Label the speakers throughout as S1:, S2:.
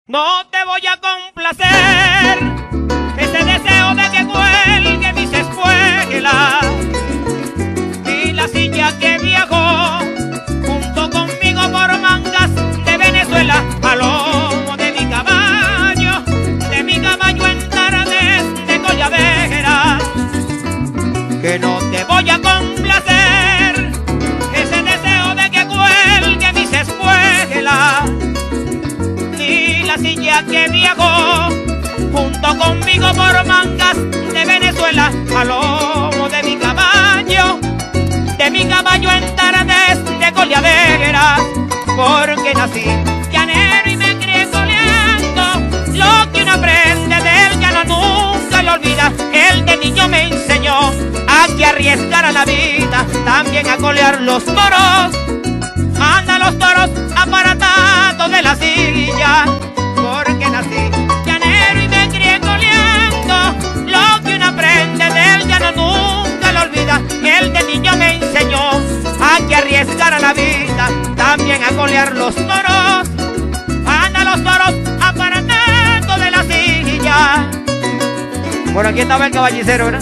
S1: No te voy a complacer ese deseo de que cuelgue mis espuelas y la silla que viajó junto conmigo por mangas de Venezuela a lomo de mi caballo en tardes de colladera. Que no te voy a complacer ese deseo de que cuelgue mis espuelas y la silla que viajó junto conmigo por mangas de Venezuela a lomo de mi caballo en tardes de colladera. Porque nací llanero y me crié coleando, lo que uno aprende del llano nunca lo olvida. Él de niño me enseñó a que arriesgara la vida, también a colear los toros. Anda los toros aparatados de la silla, porque nací llanero y me crié coleando, lo que uno aprende del llano nunca lo olvida. Él de niño me enseñó a que arriesgara la vida, también a colear los toros. Anda los toros aparatados de la silla. Bueno, aquí estaba el caballicero, ¿verdad?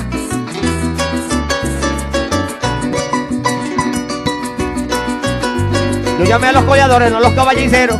S1: Yo llamé a los colladores, no a los caballiceros.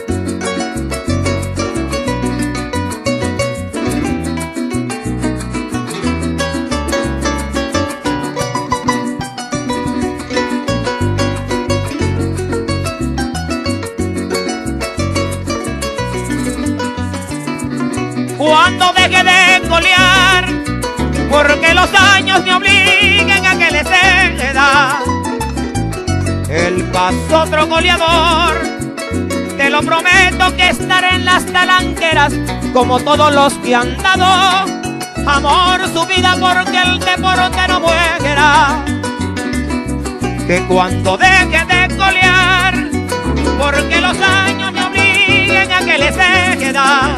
S1: Cuando deje de colear, porque los años me obliguen a que le ceda el paso otro coleador, te lo prometo que estaré en las talanqueras como todos los que han dado amor su vida porque el deporte no muera. Que cuando deje de colear, porque los años me obliguen a que le ceda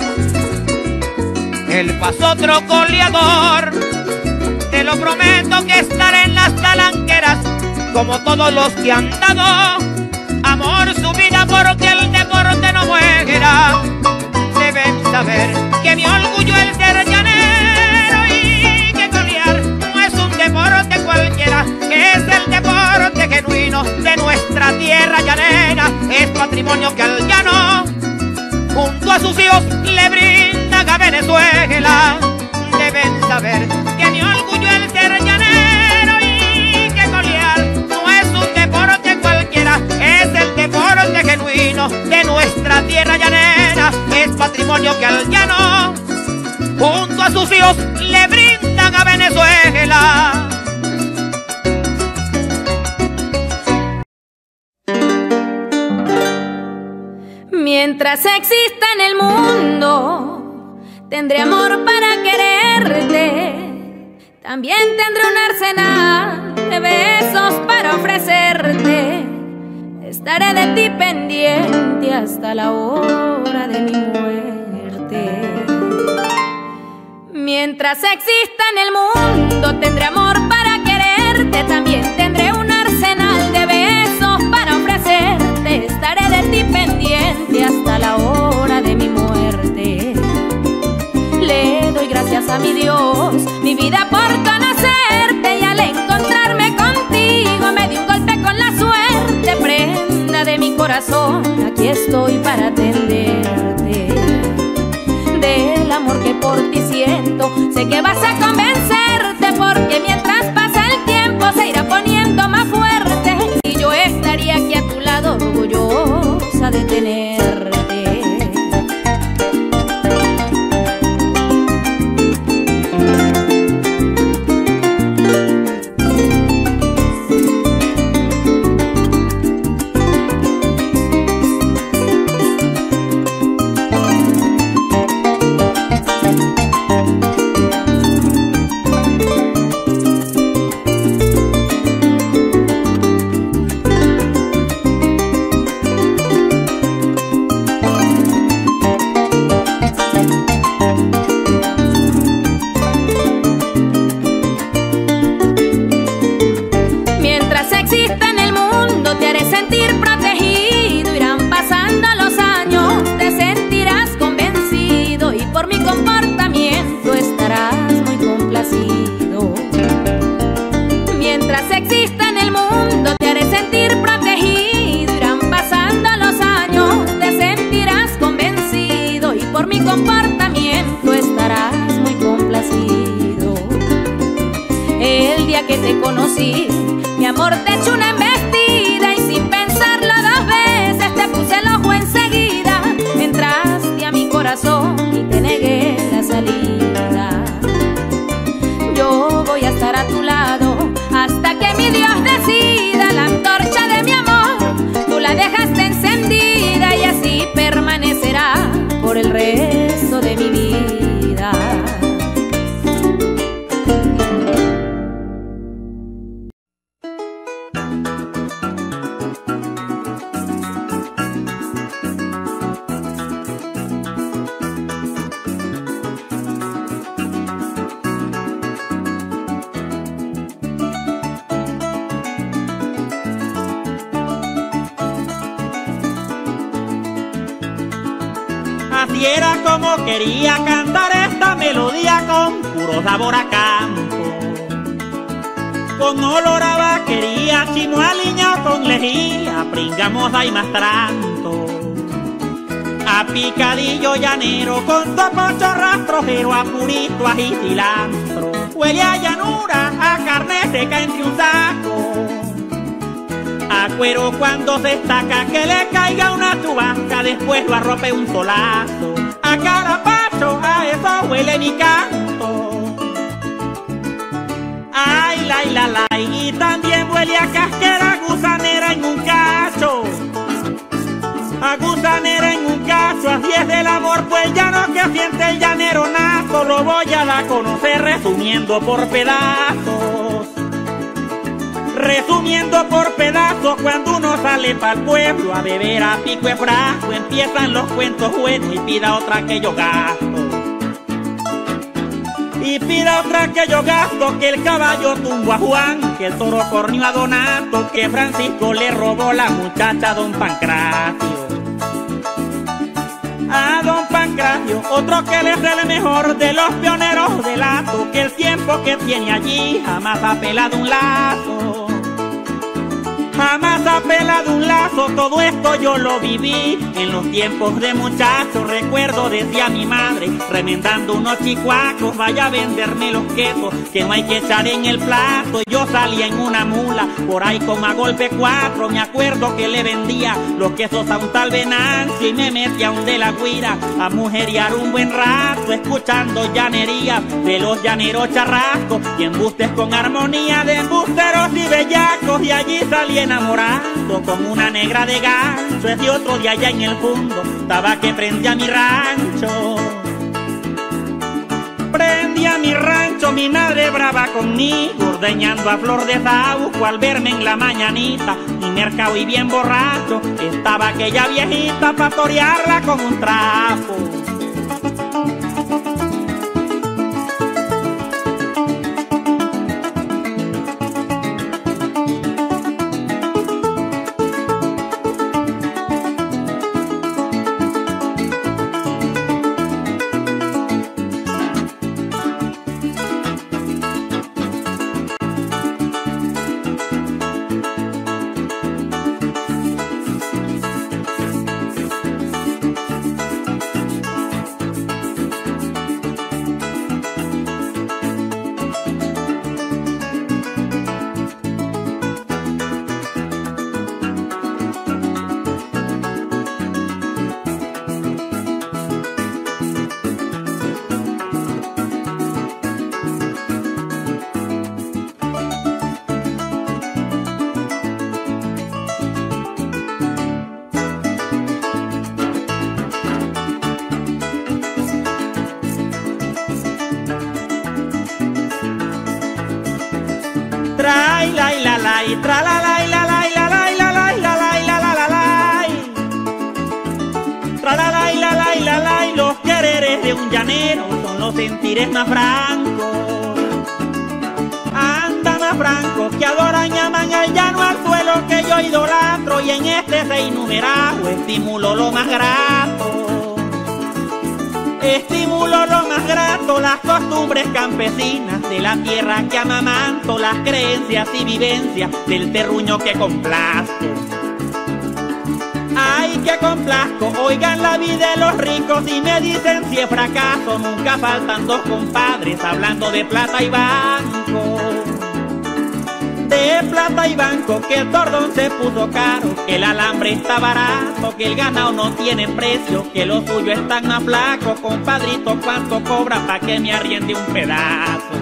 S1: el paso otro coleador, te lo prometo que estaré en las talanqueras como todos los que han dado amor su vida porque el deporte no muera. Deben saber que mi orgullo es ser llanero y que colear no es un deporte cualquiera, que es el deporte genuino de nuestra tierra llanera. Es patrimonio que al llano junto a sus hijos le brinda a Venezuela. Deben saber que mi orgullo es ser llanero y que colear no es un deporte cualquiera, es el deporte genuino de nuestra tierra llanera. Es patrimonio que al llano junto a sus hijos le brindan a Venezuela.
S2: Mientras exista en el mundo, tendré amor para quererte. También tendré un arsenal de besos para ofrecerte. Estaré de ti pendiente hasta la hora de mi muerte. Mientras exista en el mundo, tendré amor para quererte. También tendré un arsenal de besos para ofrecerte. Estaré de ti pendiente hasta la hora de mi muerte. Le doy gracias a mi Dios, mi vida por conocerte, y al encontrarme contigo me di un golpe con la suerte. Prenda de mi corazón, aquí estoy para atenderte. Del amor que por ti siento, sé que vas a convencerte, porque mientras pasa el tiempo se irá poniendo más fuerte, y yo estaría aquí a tu lado orgullosa de tenerte. comportamiento estarás muy complacido. El día que te conocí, mi amor, te eché una embestida y sin pensarlo dos veces te puse el ojo enseguida. Entraste a mi corazón y te negué la salida. Yo voy a estar a tu lado hasta que mi Dios decida. La antorcha de mi amor tú la dejaste encendida y así permanecerá por el resto de mi vida.
S3: Así era como quería cantar esta melodía con puro sabor a campo, con olor a vaquería, chimo aliñado con lejía, pringamosa y mastranto, a picadillo llanero con topocho rastrojero, a purito ají cilantro, huele a llanura, a carne seca entre un saco, a cuero cuando se estaca, que le caiga una chubasca, después lo arrope un solazo, a carapacho, a eso huele mi canto. Ay, la, y también huele a casquera gusanera en un cacho, a gusanera en un cacho, así es del amor, pues ya no que siente el llanero nazo, lo voy a dar a conocer resumiendo por pedazos. Resumiendo por pedazos, cuando uno sale pa'l pueblo a beber a pico de frasco, empiezan los cuentos buenos y pida otra que yo gasto. Y pida otra que yo gasto, que el caballo tumbó a Juan, que el toro corrió a Donato, que Francisco le robó la muchacha a don Pancracio. A don Pancracio, otro que le es el mejor de los pioneros del lazo, que el tiempo que tiene allí jamás ha pelado un lazo. Jamás ha pelado un lazo, todo esto yo lo viví en los tiempos de muchacho. Recuerdo decía mi madre, remendando unos chicuacos, vaya a venderme los quesos que no hay que echar en el plato. Yo salía en una mula, por ahí como a golpe 4, me acuerdo que le vendía los quesos a un tal Venancio y me metía a un de la guira a mujerear un buen rato, escuchando llanerías de los llaneros charrascos y embustes con armonía de embusteros y bellacos, y allí salí enamorado con una negra de gancho. Ese otro de allá en el fondo estaba que prendía mi rancho. Prendía mi rancho, mi madre brava conmigo, ordeñando a flor de saúco al verme en la mañanita, y mercado y bien borracho, estaba aquella viejita pa' torearla con un trapo. Los quereres de un llanero son los sentires más francos. Anda más franco que adora llaman al llano al suelo que yo idolatro, y en este se innumerado estimulo lo más grato. Estimulo lo más grato, las costumbres campesinas de la tierra que amamanto, las creencias y vivencias del terruño que complazco. Ay, que complazco, oigan la vida de los ricos y me dicen si es fracaso. Nunca faltan dos compadres hablando de plata y banco. De plata y banco, que el cordón se puso caro, que el alambre está barato, que el ganado no tiene precio, que lo suyo está más flaco. Compadrito, ¿cuánto cobra pa' que me arriende un pedazo?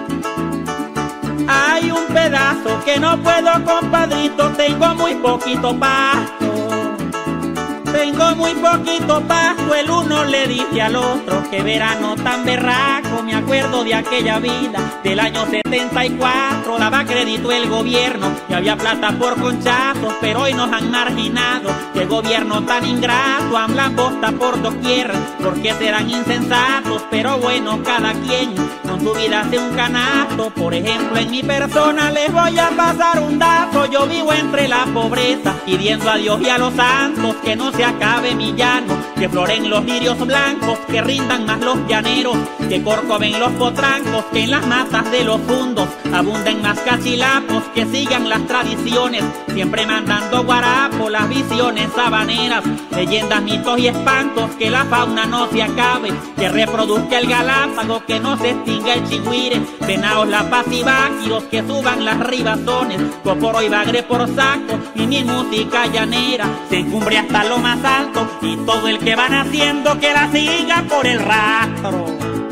S3: Hay un pedazo que no puedo, compadrito, tengo muy poquito pasto. Tengo muy poquito pasto, el uno le dice al otro, que verano tan berraco, me acuerdo de aquella vida del año 74, daba crédito el gobierno, que había plata por conchazos, pero hoy nos han marginado, que el gobierno tan ingrato, hablan bosta por doquier, porque serán insensatos, pero bueno, cada quien con su vida hace un canasto. Por ejemplo, en mi persona les voy a pasar un dato, yo vivo entre la pobreza, pidiendo a Dios y a los santos que no se acabe mi llano, que floren los lirios blancos, que rindan más los llaneros, que corcoven los potrancos, que en las matas de los fundos abunden más cachilapos, que sigan las tradiciones, siempre mandando guarapo, las visiones sabaneras, leyendas, mitos y espantos, que la fauna no se acabe, que reproduzca el galápago, que no se extinga el chigüire, venaos, la paz y váquiros, que suban las ribazones, coporo y bagre por saco, y mi música llanera se encumbre hasta lo más alto, y todo el que van haciendo que la siga por el rastro.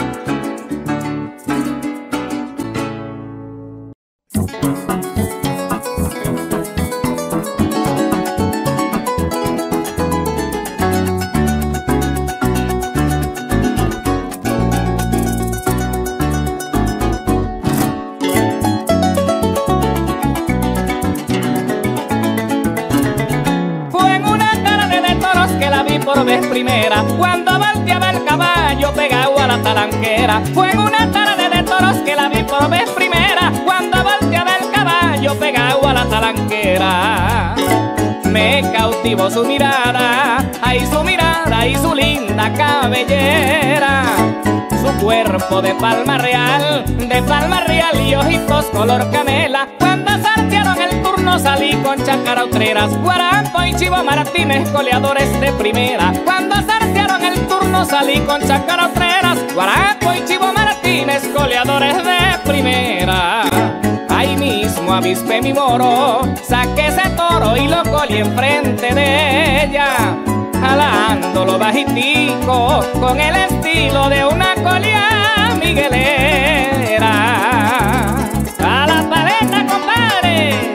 S4: Por vez primera, cuando volteaba el caballo pegado a la talanquera. Fue en una tarde de toros que la vi por vez primera, cuando volteaba el caballo pegado a la talanquera. Me cautivó su mirada, ay su mirada y su linda cabellera. Su cuerpo de palma real y ojitos color canela. Cuando sortearon el turno salí con Chácara Utreras, Guarapo y Chivo Martínez, goleadores de primera. Cuando sortearon el turno salí con Chácara Utreras, Guarapo y Chivo Martínez, goleadores de primera. Ahí mismo avispé mi moro, saqué ese toro y lo colí enfrente de ella, jalándolo bajitico con el estilo de una colia miguelera. ¡A la paleta, compadre!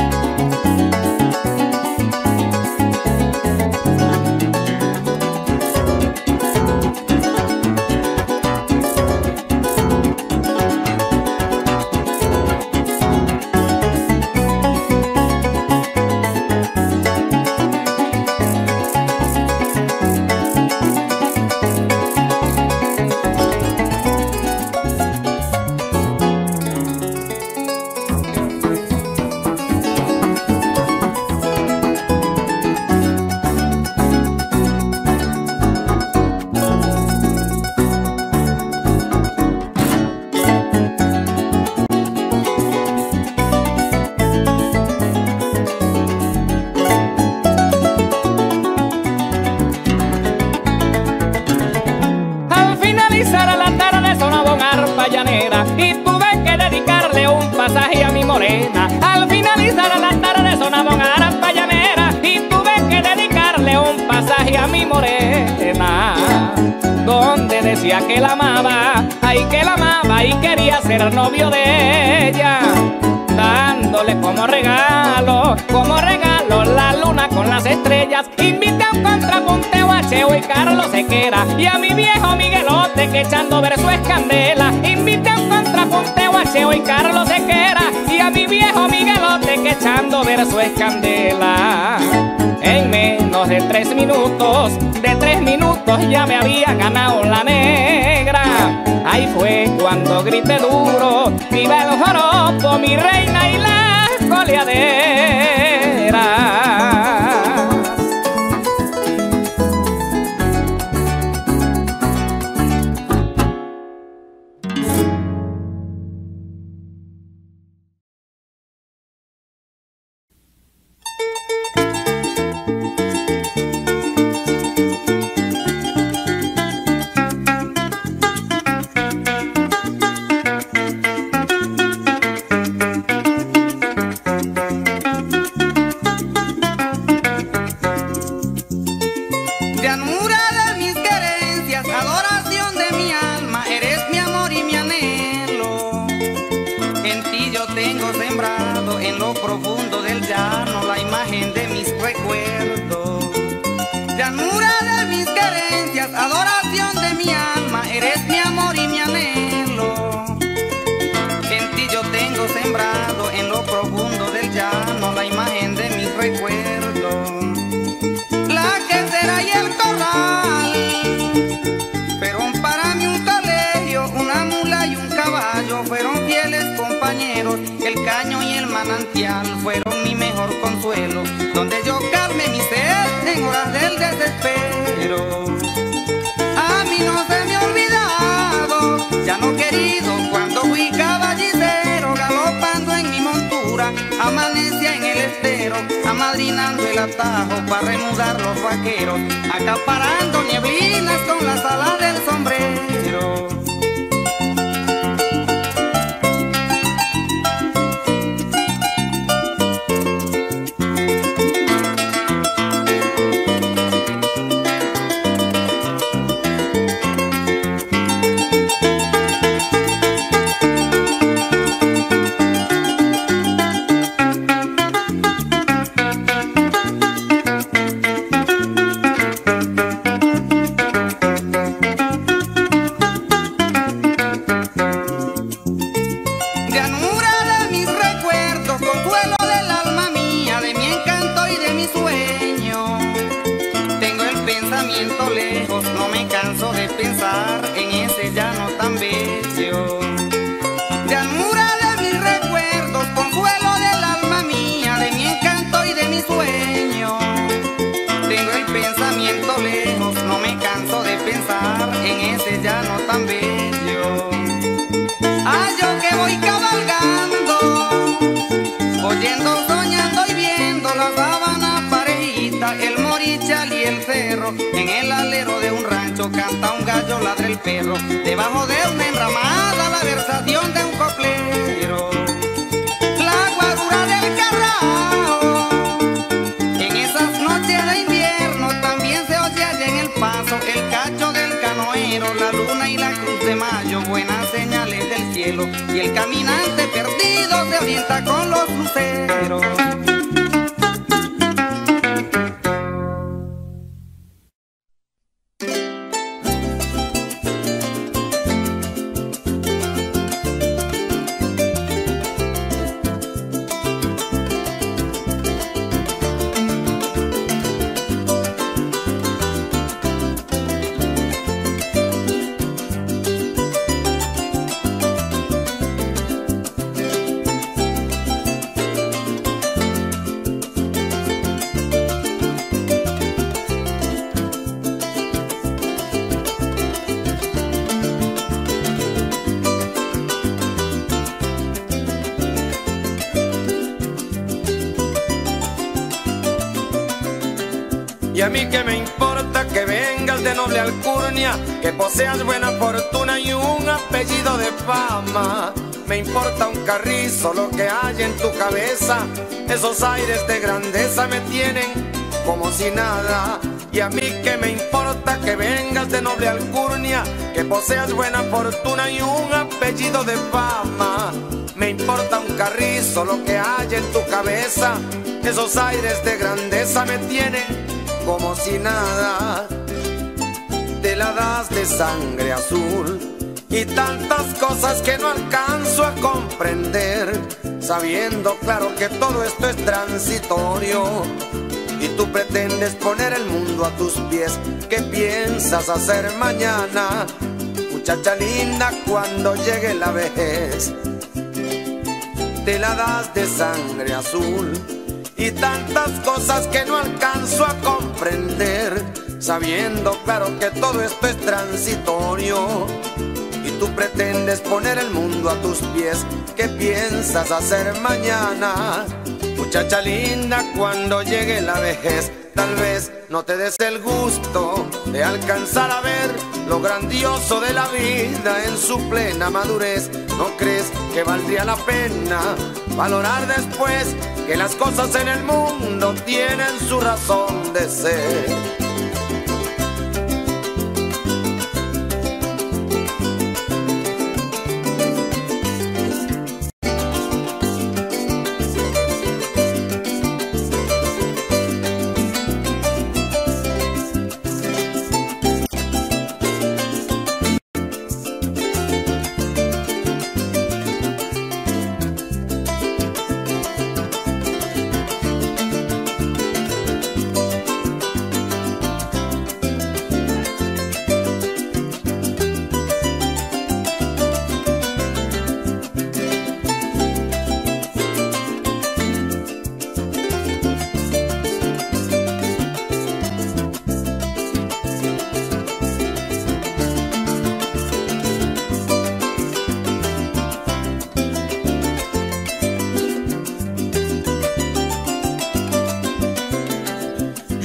S4: Y tuve que dedicarle un pasaje a mi morena. Al finalizar la tarde sonaba una arpa llanera y tuve que dedicarle un pasaje a mi morena, donde decía que la amaba, ay que la amaba y quería ser novio de ella, dándole como regalo la luna con las estrellas. Invité a un contrapunteo a Cheo y Carlos Sequera y a mi viejo Miguelote que echando verso es candela. Invité a un contrapunteo a Cheo y Carlos Sequera y a mi viejo Miguelote que echando verso es candela. En menos de 3 minutos ya me había ganado la negra. Ahí fue cuando grité duro, viva el joropo, mi reina y las goleaderas.
S5: pasión de mi alma, eres mi amor y mi anhelo. En ti yo tengo sembrado en lo profundo del llano la imagen de mis recuerdos. La quesera y el corral fueron para mí un colegio, una mula y un caballo fueron fieles compañeros. El caño y el manantial fueron mi mejor consuelo, donde yo calmé mi sed en horas del desespero. A mí no se me ha olvidado, ya no querido, cuando fui caballitero, galopando en mi montura, amanecía en el estero, amadrinando el atajo para remudar los vaqueros, acaparando nieblinas con las alas del sombrero. En el alero de un rancho canta un gallo, ladra el perro, debajo de una enramada la versación de un coplero. La guarura del carrao, en esas noches de invierno también se oye allá en el paso el cacho del canoero, la luna y la cruz de mayo, buenas señales del cielo, y el caminante perdido se orienta con los luceros.
S6: Y a mí que me importa que vengas de noble alcurnia, que poseas buena fortuna y un apellido de fama. Me importa un carrizo lo que hay en tu cabeza, esos aires de grandeza me tienen como si nada. Y a mí que me importa que vengas de noble alcurnia, que poseas buena fortuna y un apellido de fama. Me importa un carrizo lo que hay en tu cabeza, esos aires de grandeza me tienen como si nada. Te la das de sangre azul y tantas cosas que no alcanzo a comprender, sabiendo claro que todo esto es transitorio. Y tú pretendes poner el mundo a tus pies. ¿Qué piensas hacer mañana, muchacha linda, cuando llegue la vejez? Te la das de sangre azul y tantas cosas que no alcanzo a comprender, sabiendo claro que todo esto es transitorio. Y tú pretendes poner el mundo a tus pies. ¿Qué piensas hacer mañana, muchacha linda, cuando llegue la vejez? Tal vez no te des el gusto de alcanzar a ver lo grandioso de la vida en su plena madurez. ¿No crees que valdría la pena valorar después que las cosas en el mundo tienen su razón de ser?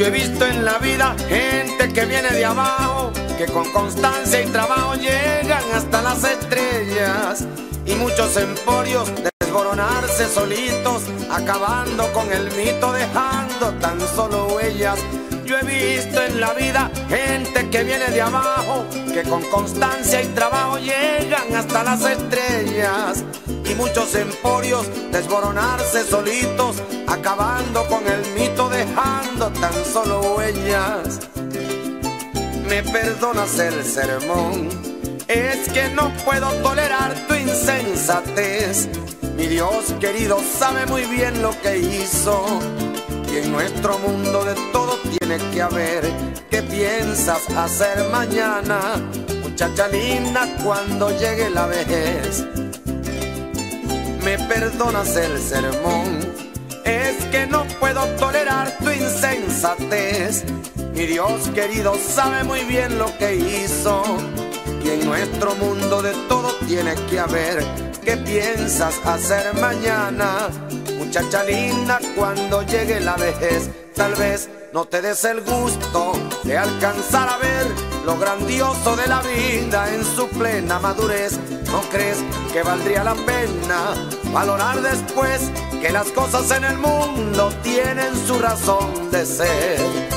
S6: Yo he visto en la vida gente que viene de abajo, que con constancia y trabajo llegan hasta las estrellas, y muchos emporios desboronarse solitos, acabando con el mito, dejando tan solo huellas. Yo he visto en la vida gente que viene de abajo, que con constancia y trabajo llegan hasta las estrellas, y muchos emporios desboronarse solitos, acabando con el mito, dejando tan solo huellas. Me perdonas el sermón, es que no puedo tolerar tu insensatez. Mi Dios querido sabe muy bien lo que hizo, y en nuestro mundo de todo tiene que haber. ¿Qué piensas hacer mañana, muchacha linda, cuando llegue la vejez? Me perdonas el sermón, es que no puedo tolerar tu insensatez. Mi Dios querido sabe muy bien lo que hizo, y en nuestro mundo de todo tiene que haber. ¿Qué piensas hacer mañana, muchacha linda, cuando llegue la vejez? Tal vez no te des el gusto de alcanzar a ver lo grandioso de la vida en su plena madurez. ¿No crees que valdría la pena valorar después que las cosas en el mundo tienen su razón de ser?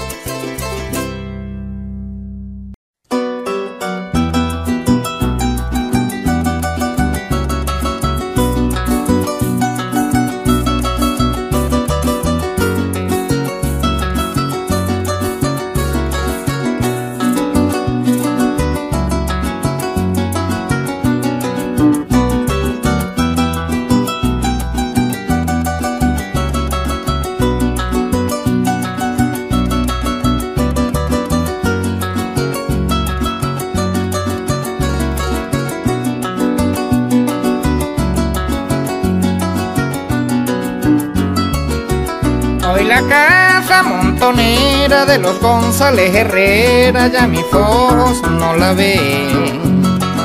S7: La casa montonera de los González Herrera, ya mis ojos no la ven.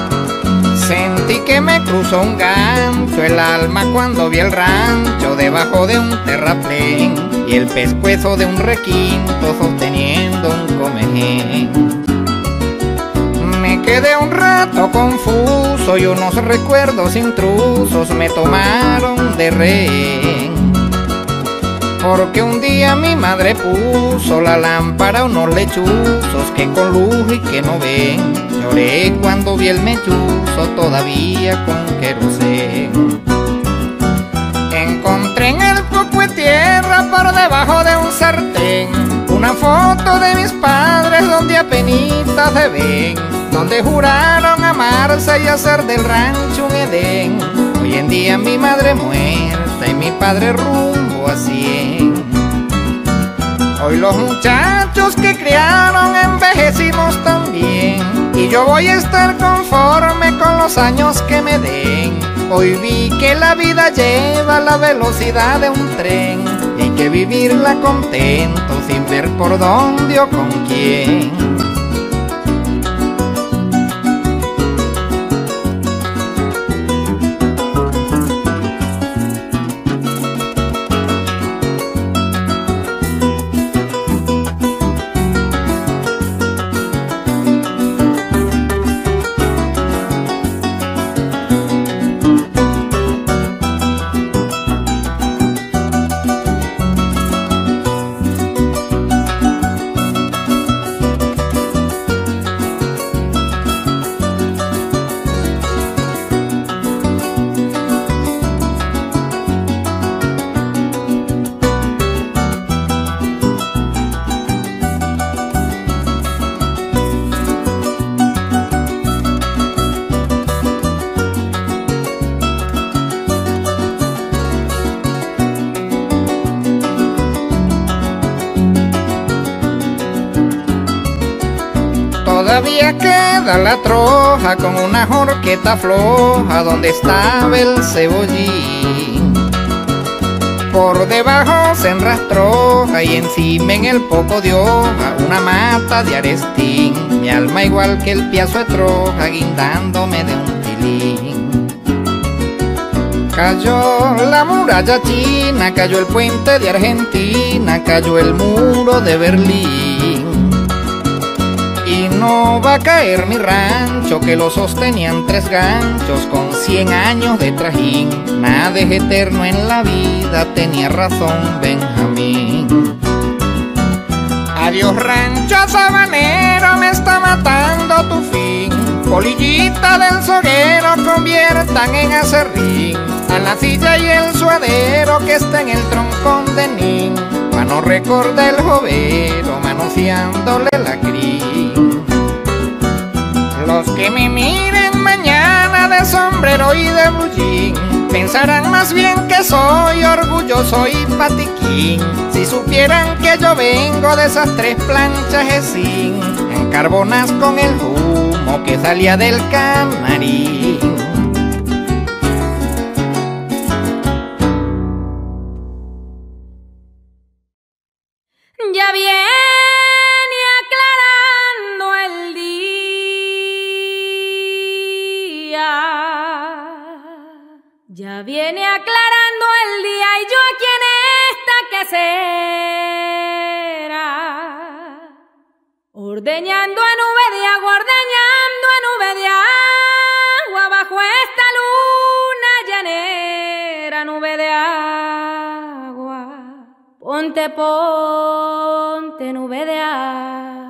S7: Sentí que me cruzó un gancho el alma cuando vi el rancho debajo de un terraplén y el pescuezo de un requinto sosteniendo un comején. Me quedé un rato confuso y unos recuerdos intrusos me tomaron de rehén. Porque un día mi madre puso la lámpara unos lechuzos que con luz y que no ven. Lloré cuando vi el mechuzo todavía con querosén. Encontré en el poco de tierra por debajo de un sartén una foto de mis padres donde apenitas se ven, donde juraron amarse y hacer del rancho un Edén. Hoy en día mi madre muerta y mi padre rumbo a 100. Hoy los muchachos que criaron envejecimos también, y yo voy a estar conforme con los años que me den. Hoy vi que la vida lleva la velocidad de un tren, y hay que vivirla contento sin ver por dónde o con quién. Todavía queda la troja con una jorqueta floja donde estaba el cebollín. Por debajo se enrastroja y encima en el poco de hoja una mata de arestín. Mi alma igual que el piazo de troja guindándome de un tilín. Cayó la muralla china, cayó el puente de Argentina, cayó el muro de Berlín. Y no va a caer mi rancho, que lo sostenían 3 ganchos con 100 años de trajín. Nada es eterno en la vida, tenía razón Benjamín. Adiós rancho sabanero, me está matando tu fin. Polillita del soguero conviertan en acerrín a la silla y el suadero que está en el troncón de nin. Mano recorda el jovero manoseándole la crin. Los que me miren mañana de sombrero y de bullín pensarán más bien que soy orgulloso y patiquín. Si supieran que yo vengo de esas 3 planchas de zinc, en carbonas con el humo que salía del camarín.
S2: Ya viene aclarando el día, ya viene aclarando el día y yo aquí en esta quesera, ordeñando a nube de agua, ordeñando a nube de agua bajo esta luna llanera, nube de agua. Ponte, ponte, nube de agua.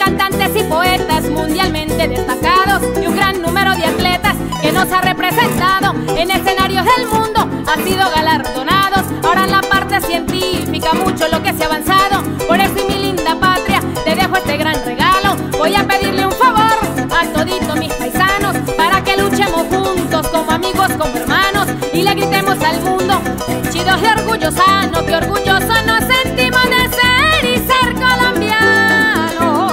S2: cantantes y poetas mundialmente destacados y un gran número de atletas que nos ha representado en escenarios del mundo, han sido galardonados. Ahora en la parte científica mucho lo que se ha avanzado. Por eso, y mi linda patria, te dejo este gran regalo. Voy a pedirle un favor a toditos mis paisanos, para que luchemos juntos como amigos, como hermanos, y le gritemos al mundo, chidos de orgullo sano, que orgullosos nos sentimos de ser y ser colombianos.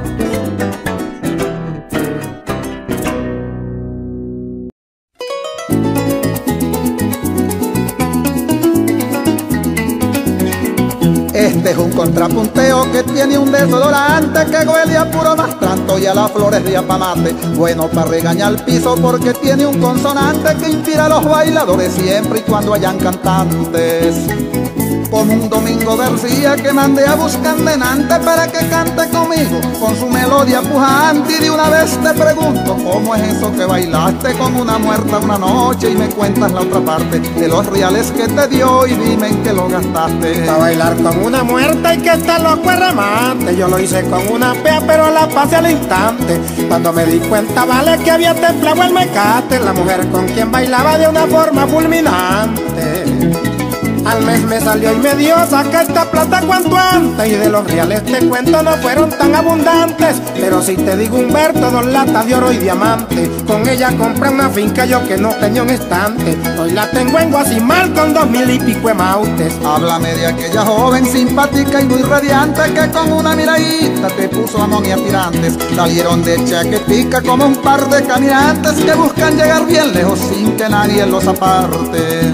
S8: Este es un contrapunteo que tiene un desodorante que huele a puro mastranto y a las flores de apamate. Bueno para regañar el piso porque tiene un consonante que inspira a los bailadores siempre y cuando hayan cantantes. Como un Domingo García que mandé a buscar denante para que cante conmigo con su melodía pujante. Y de una vez te pregunto, ¿cómo es eso que bailaste con una muerta una noche? Y me cuentas la otra parte de los reales que te dio y dime en qué lo gastaste.
S9: A bailar con una muerta y que está loco el remate. Yo lo hice con una pea pero la pasé al instante. Cuando me di cuenta vale que había templado el mecate, la mujer con quien bailaba de una forma fulminante. Al mes me salió y me dio, saca esta plata cuanto antes. Y de los reales te cuento no fueron tan abundantes, pero si te digo Humberto, 2 latas de oro y diamante. Con ella compré una finca yo que no tenía un estante. Hoy la tengo en Guasimal con 2000 y pico de mautes.
S8: Háblame de aquella joven simpática y muy radiante que con una miradita te puso amón y aspirantes. Salieron de Chaquetica como un par de caminantes que buscan llegar bien lejos sin que nadie los aparte.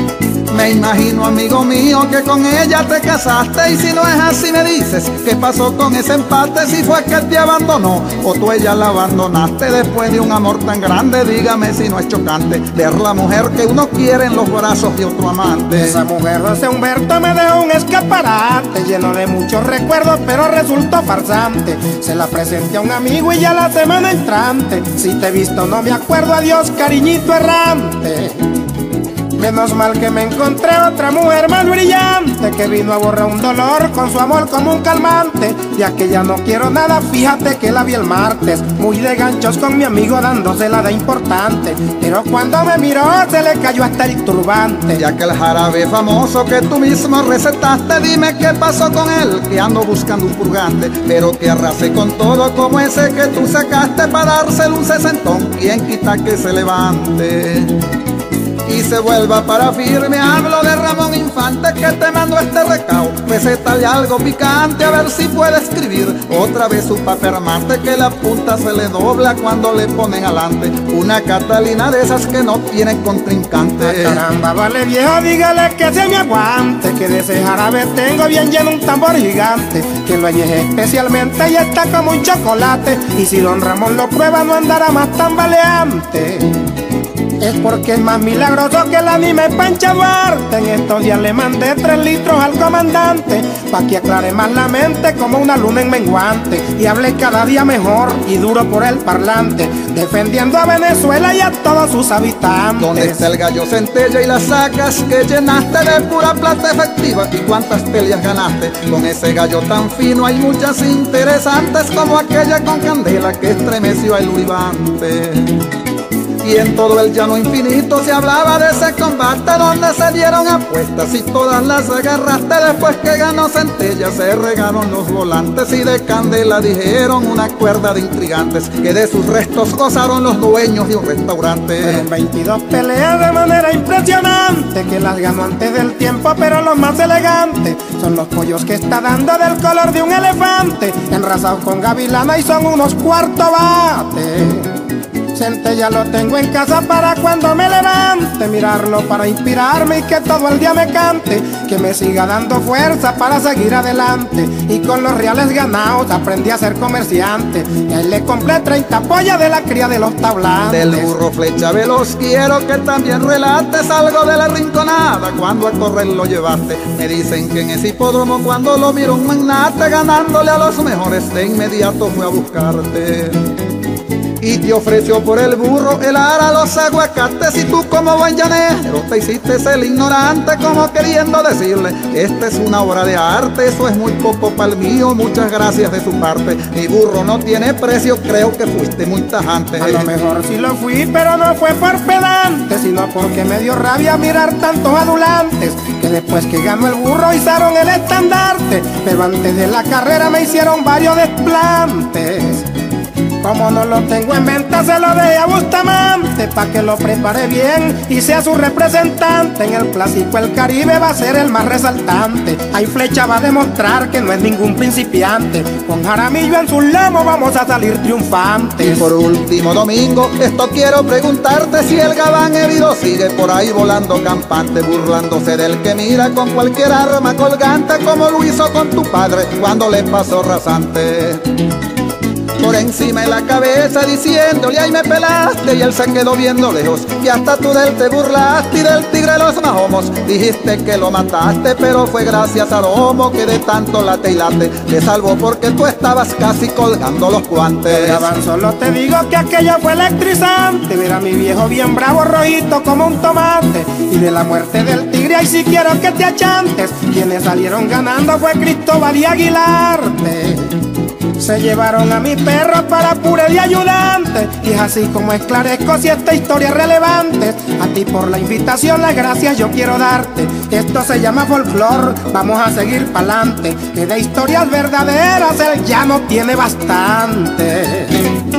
S8: Me imagino, amigo mío, que con ella te casaste. Y si no es así me dices, ¿qué pasó con ese empate? Si fue que te abandonó o tú ella la abandonaste después de un amor tan grande. Dígame si no es chocante ver la mujer que uno quiere en los brazos de otro amante.
S9: Esa mujer de ese Humberto me dejó un escaparate lleno de muchos recuerdos, pero resultó farsante. Se la presenté a un amigo y ya la semana entrante, si te he visto no me acuerdo, adiós cariñito errante. Menos mal que me encontré otra mujer más brillante, que vino a borrar un dolor con su amor como un calmante. Ya que ya no quiero nada, fíjate que la vi el martes, muy de ganchos con mi amigo dándosela de importante. Pero cuando me miró se le cayó hasta el turbante.
S8: Ya que el jarabe famoso que tú mismo recetaste, dime qué pasó con él, que ando buscando un purgante. Pero que arrase con todo como ese que tú sacaste para dárselo un sesentón. ¿Quién quita que se levante y se vuelva para firme? Hablo de Ramón Infante que te mando este recao. Recétale algo picante a ver si puede escribir otra vez su papel mate, que la punta se le dobla cuando le ponen adelante. Una Catalina de esas que no tienen contrincante.
S9: Caramba, vale viejo, dígale que se me aguante, que de ese jarabe tengo bien lleno un tambor gigante, que lo añeje especialmente y está como un chocolate. Y si don Ramón lo prueba no andará más tambaleante. Es porque es más milagroso que el anime Pancha Duarte. En estos días le mandé 3 litros al comandante, pa' que aclare más la mente como una luna en menguante. Y hable cada día mejor y duro por el parlante, defendiendo a Venezuela y a todos sus habitantes.
S8: ¿Dónde está el gallo centella y las sacas que llenaste de pura plata efectiva? ¿Y cuántas peleas ganaste? Con ese gallo tan fino hay muchas interesantes, como aquella con candela que estremeció al Uribante. Y en todo el llano infinito se hablaba de ese combate donde se dieron apuestas y todas las agarraste. Después que ganó Centella se regaron los volantes y de candela dijeron una cuerda de intrigantes, que de sus restos gozaron los dueños de un restaurante.
S9: Fueron 22 peleas de manera impresionante, que las ganó antes del tiempo, pero los más elegantes son los pollos que está dando del color de un elefante, enrazados con gavilana y son unos cuarto bate. Centella lo tengo en casa para cuando me levante, mirarlo para inspirarme y que todo el día me cante, que me siga dando fuerza para seguir adelante. Y con los reales ganados aprendí a ser comerciante, y ahí le compré 30 pollas de la cría de los tablantes.
S8: Del burro flecha veloz quiero que también relates algo de la rinconada cuando a correr lo llevaste. Me dicen que en ese hipódromo cuando lo miró un magnate ganándole a los mejores, de inmediato fue a buscarte. y te ofreció por el burro el ara, los aguacates, y tú como buen llanero te hiciste el ignorante, como queriendo decirle: esta es una obra de arte, eso es muy poco para el mío, muchas gracias de su parte. Mi burro no tiene precio, creo que fuiste muy tajante.
S9: A lo mejor sí lo fui, pero no fue por pedante, sino porque me dio rabia mirar tantos adulantes, que después que ganó el burro izaron el estandarte, pero antes de la carrera me hicieron varios desplantes. Como no lo tengo en venta, se lo dejé a Bustamante, pa' que lo prepare bien y sea su representante. En el clásico el Caribe va a ser el más resaltante. Ahí Flecha va a demostrar que no es ningún principiante. Con Jaramillo en sus lomos vamos a salir triunfantes.
S8: Y por último, Domingo, esto quiero preguntarte: si el Gabán herido sigue por ahí volando campante, burlándose del que mira con cualquier arma colgante, como lo hizo con tu padre cuando le pasó rasante por encima de la cabeza, diciéndole: ay, me pelaste, y él se quedó viendo lejos, y hasta tú de él te burlaste, y del tigre de los Mahomos dijiste que lo mataste, pero fue gracias al homo que de tanto late y late te salvó, porque tú estabas casi colgando los guantes.
S9: Gabán, solo te digo que aquello fue electrizante, ver a mi viejo bien bravo, rojito como un tomate, y de la muerte del tigre ahí sí quiero que te achantes. Quienes salieron ganando fue Cristóbal y Aguilarte. Se llevaron a mi perro para pure de ayudante, y es así como esclarezco si esta historia es relevante. A ti por la invitación, las gracias yo quiero darte. Esto se llama folclor, vamos a seguir pa'lante, que de historias verdaderas él ya no tiene bastante.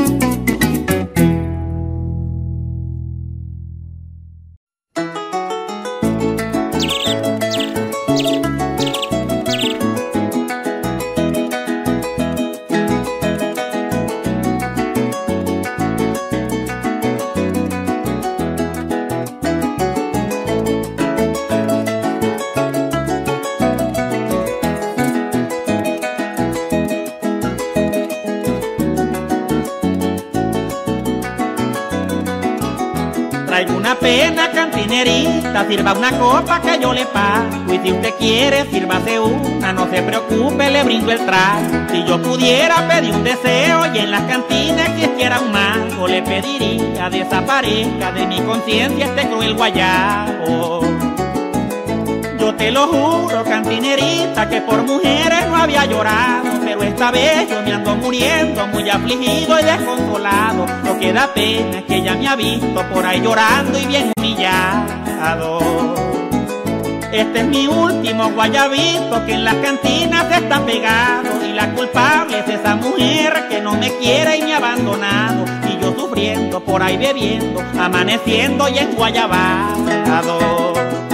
S3: Traigo una pena cantinerita, sirva una copa que yo le pago, y si usted quiere, sírvase una, no se preocupe, le brindo el trago. Si yo pudiera pedir un deseo y en las cantinas existiera un mago, le pediría: desaparezca de mi conciencia este cruel guayabo. Yo te lo juro, cantinerita, que por mujeres no había llorado, pero esta vez yo me ando muriendo, muy afligido y desconsolado. Lo que da pena es que ella me ha visto por ahí llorando y bien humillado. Este es mi último guayabito que en las cantinas está pegado, y la culpable es esa mujer que no me quiere y me ha abandonado, y yo sufriendo por ahí bebiendo, amaneciendo y enguayabado.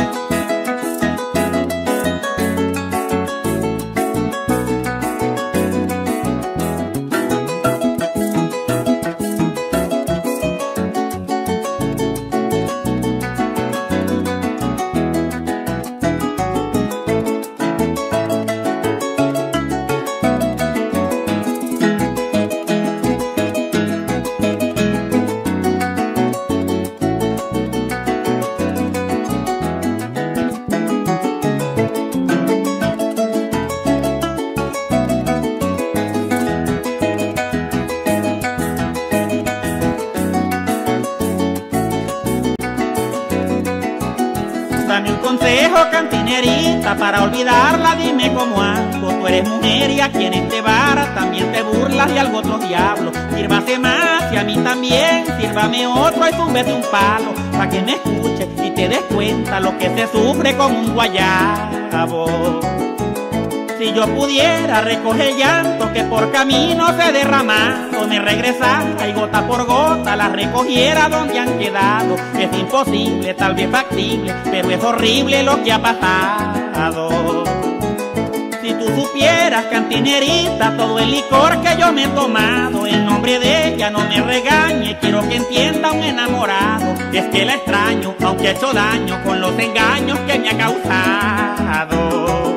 S3: Dame un consejo, cantinerita, para olvidarla, dime cómo hago. Tú eres mujer y aquí en este bar también te burlas de algo otro diablo. Sírvase más y a mí también, sírvame otro y túmbese un palo, pa' que me escuche y te des cuenta lo que se sufre con un guayabo. Si yo pudiera recoger llanto que por camino se derramado, me regresara y gota por gota la recogiera donde han quedado. Es imposible, tal vez factible, pero es horrible lo que ha pasado. Si tú supieras, cantinerita, todo el licor que yo me he tomado, en nombre de ella no me regañe, quiero que entienda un enamorado. Es que la extraño, aunque ha hecho daño con los engaños que me ha causado.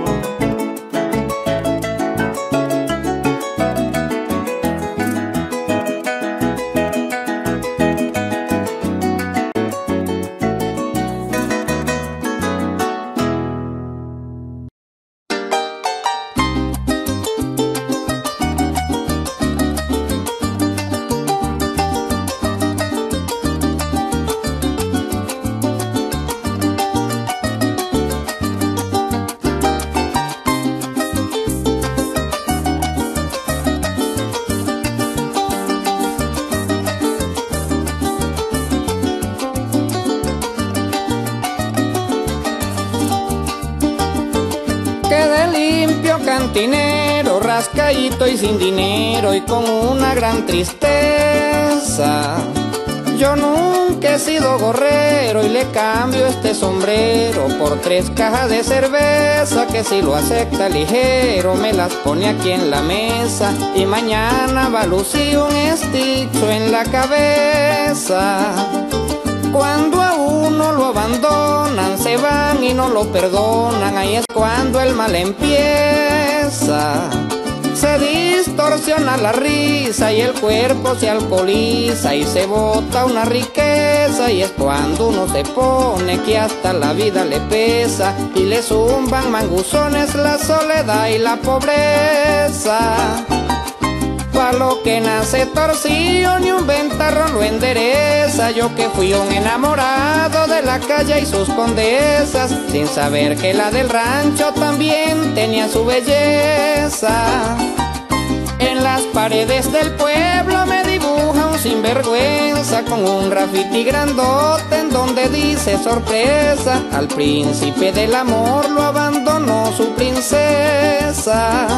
S7: cantinero, rascadito y sin dinero y con una gran tristeza. Yo nunca he sido gorrero y le cambio este sombrero por 3 cajas de cerveza que si lo acepta ligero me las pone aquí en la mesa y mañana va a lucir un esticho en la cabeza. Cuando a uno lo abandonan, se van y no lo perdonan, ahí es cuando el mal empieza. Se distorsiona la risa y el cuerpo se alcoholiza y se bota una riqueza y es cuando uno se pone que hasta la vida le pesa y le zumban manguzones la soledad y la pobreza. Pa' lo que nace torcido ni un ventarrón lo endereza. Yo que fui un enamorado de la calle y sus condesas, sin saber que la del rancho también tenía su belleza. En las paredes del pueblo me dibuja un sinvergüenza con un grafiti grandote en donde dice sorpresa. Al príncipe del amor lo abandonó su princesa.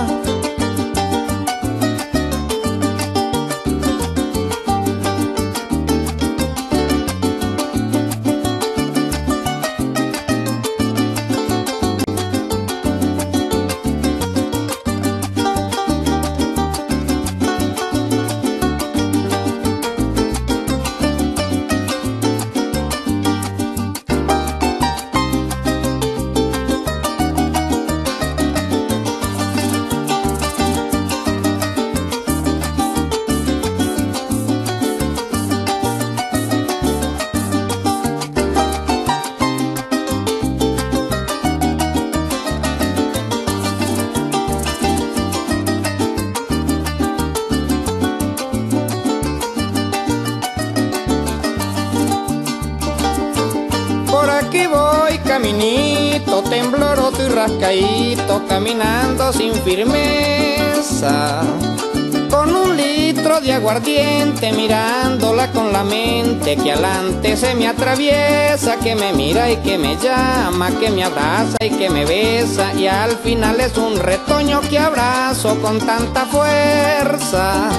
S7: Caminito, tembloroso y rascaíto, caminando sin firmeza, con un litro de aguardiente, mirándola con la mente, que alante se me atraviesa, que me mira y que me llama, que me abraza y que me besa, y al final es un retoño que abrazo con tanta fuerza.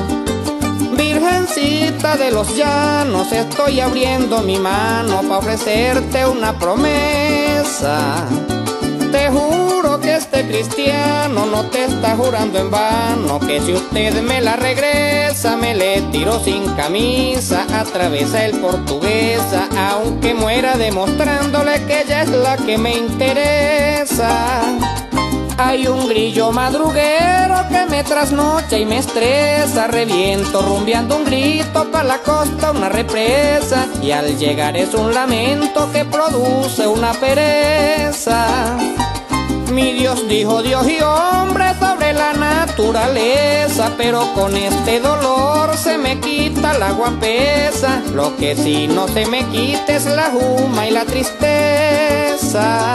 S7: Virgencita de los llanos, estoy abriendo mi mano para ofrecerte una promesa. Te juro que este cristiano no te está jurando en vano, que si usted me la regresa, me le tiro sin camisa, atraviesa el Portuguesa, aunque muera demostrándole que ella es la que me interesa. Hay un grillo madruguero que me trasnocha y me estresa, reviento rumbeando un grito pa' la costa, una represa, y al llegar es un lamento que produce una pereza. Mi Dios dijo Dios y hombre sobre la naturaleza, pero con este dolor se me quita la guapesa, lo que sí no se me quita es la juma y la tristeza.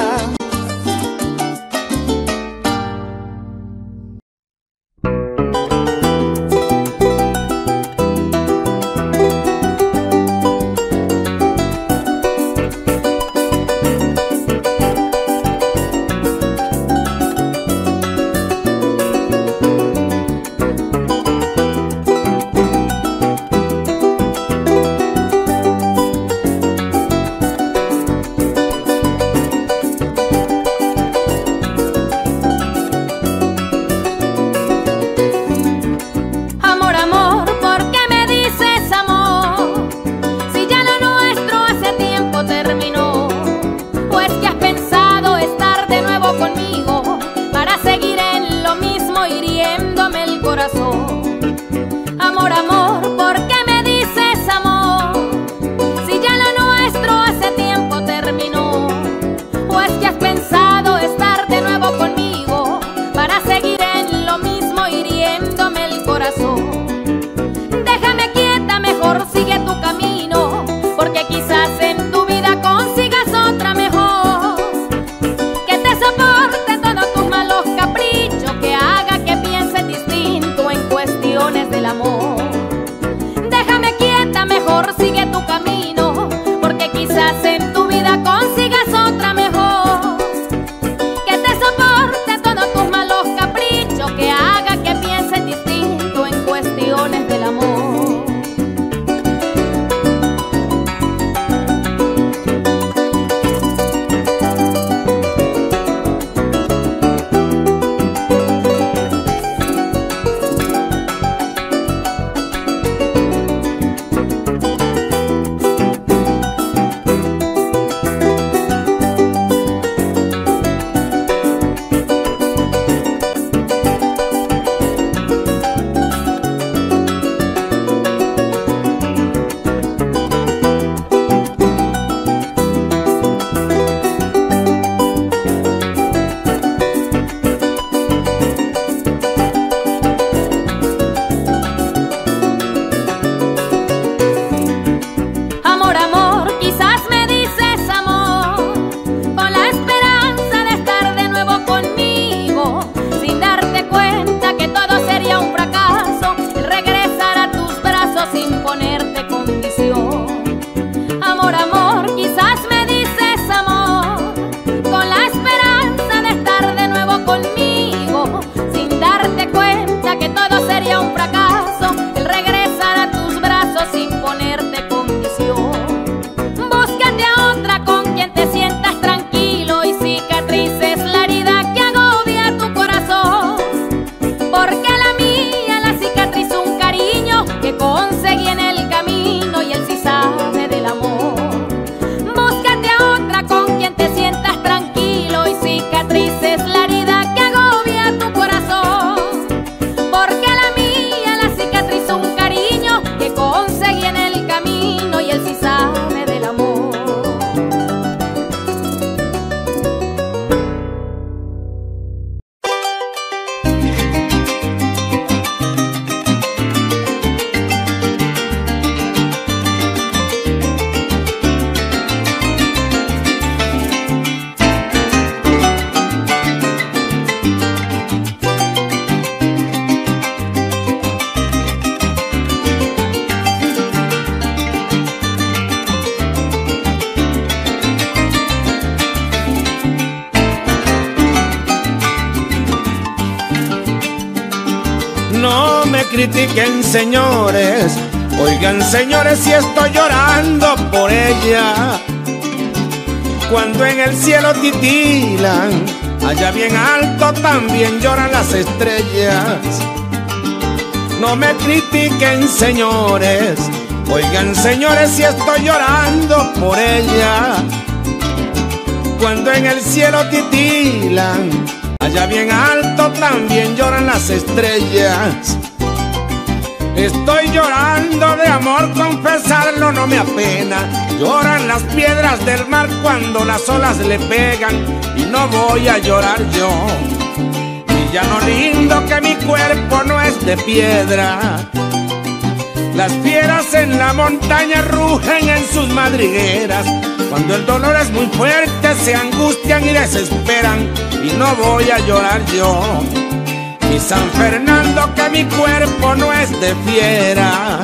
S6: critiquen, señores. Oigan, señores, si estoy llorando por ella. Cuando en el cielo titilan, allá bien alto también lloran las estrellas. No me critiquen, señores. Oigan, señores, si estoy llorando por ella. Cuando en el cielo titilan, allá bien alto también lloran las estrellas. Estoy llorando de amor, confesarlo no me apena. Lloran las piedras del mar cuando las olas le pegan. Y no voy a llorar yo. Y ya no lindo que mi cuerpo no es de piedra. Las fieras en la montaña rugen en sus madrigueras. Cuando el dolor es muy fuerte se angustian y desesperan. Y no voy a llorar yo. Y San Fernando que mi cuerpo no es de fiera.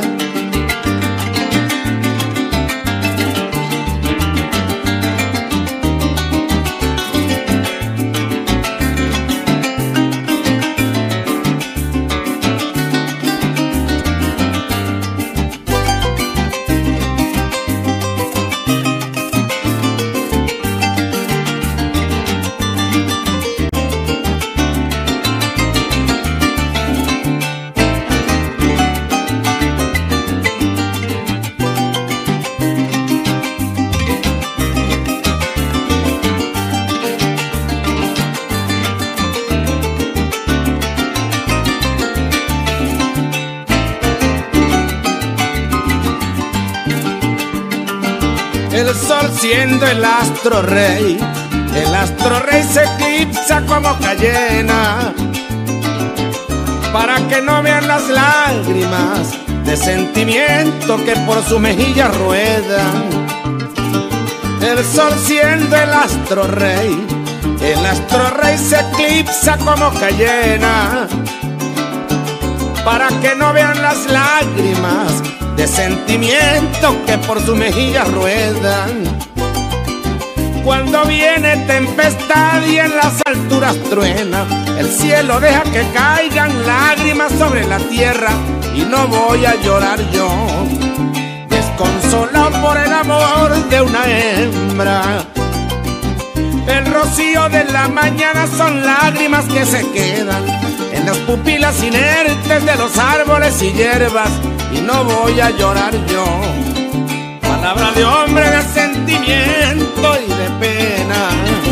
S6: El sol siendo el astro rey se eclipsa como cayena, para que no vean las lágrimas de sentimiento que por su mejilla ruedan. El sol siendo el astro rey se eclipsa como cayena, para que no vean las lágrimas de sentimiento que por su mejilla ruedan. Cuando viene tempestad y en las alturas truena, el cielo deja que caigan lágrimas sobre la tierra. Y no voy a llorar yo, desconsolado por el amor de una hembra. El rocío de la mañana son lágrimas que se quedan en las pupilas inertes de los árboles y hierbas. Y no voy a llorar yo, palabra de hombre de sentimiento y de pena.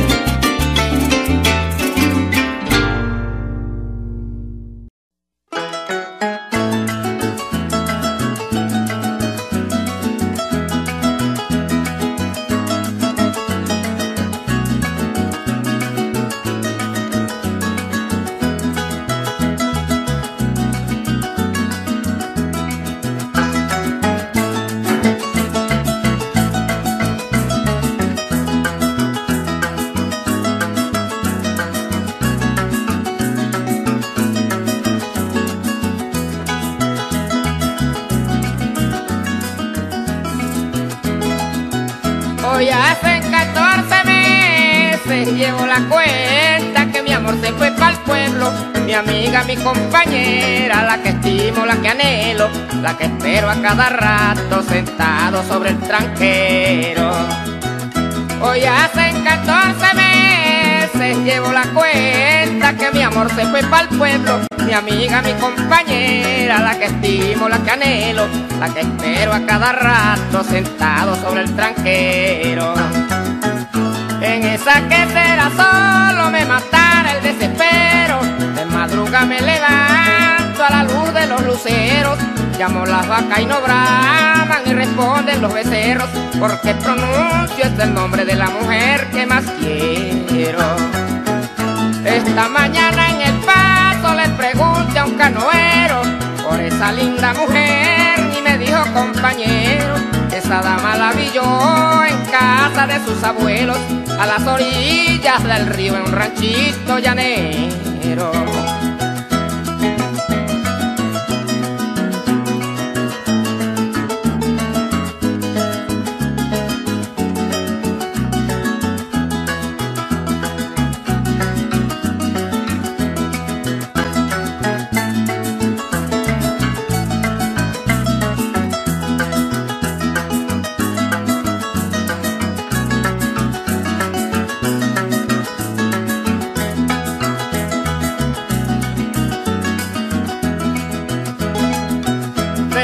S10: Hoy hacen 14 meses, llevo la cuenta que mi amor se fue pa'l pueblo. Mi amiga, mi compañera, la que estimo, la que anhelo, la que espero a cada rato sentado sobre el tranquero. Hoy hacen 14 meses, llevo la cuenta que mi amor se fue pa'l pueblo. Mi amiga, mi compañera, la que estimo, la que anhelo, la que espero a cada rato sentado sobre el tranquero. En esa quesera solo me matara el desespero. De madruga me levanto a la luz de los luceros. Llamo las vacas y no braman y responden los becerros, porque pronuncio este el nombre de la mujer que más quiero. Esta mañana en el paso le pregunté a un canoero por esa linda mujer y me dijo: compañero, esa dama la vi yo en casa de sus abuelos, a las orillas del río en un ranchito llanero.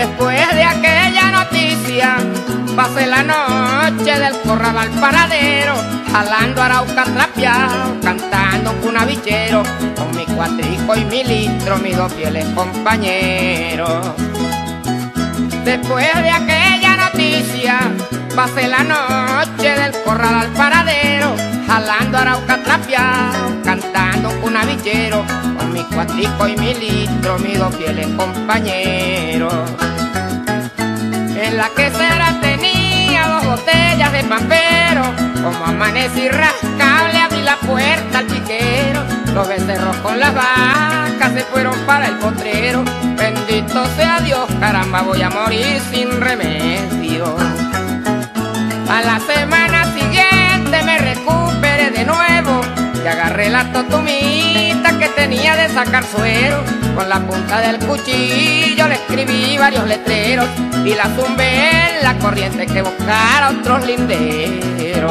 S10: Después de aquella noticia, pasé la noche del corral al paradero, jalando arauca trapeado, cantando un cunavichero, con mi cuatrico y mi litro, mis dos fieles compañeros. Después de aquella noticia, pasé la noche del corral al paradero, jalando arauca trapeado, cantando un cunavichero, con mi cuatrico y mi litro, mis dos fieles compañeros. En la quesera tenía 2 botellas de pampero, como amanecí rascable abrí la puerta al piquero. Los becerros con las vacas se fueron para el potrero, bendito sea Dios, caramba voy a morir sin remedio. A la semana siguiente me recuperé de nuevo y agarré la totumita que tenía de sacar suero. Con la punta del cuchillo le escribí varios letreros y la zumbé en la corriente que buscara otros linderos.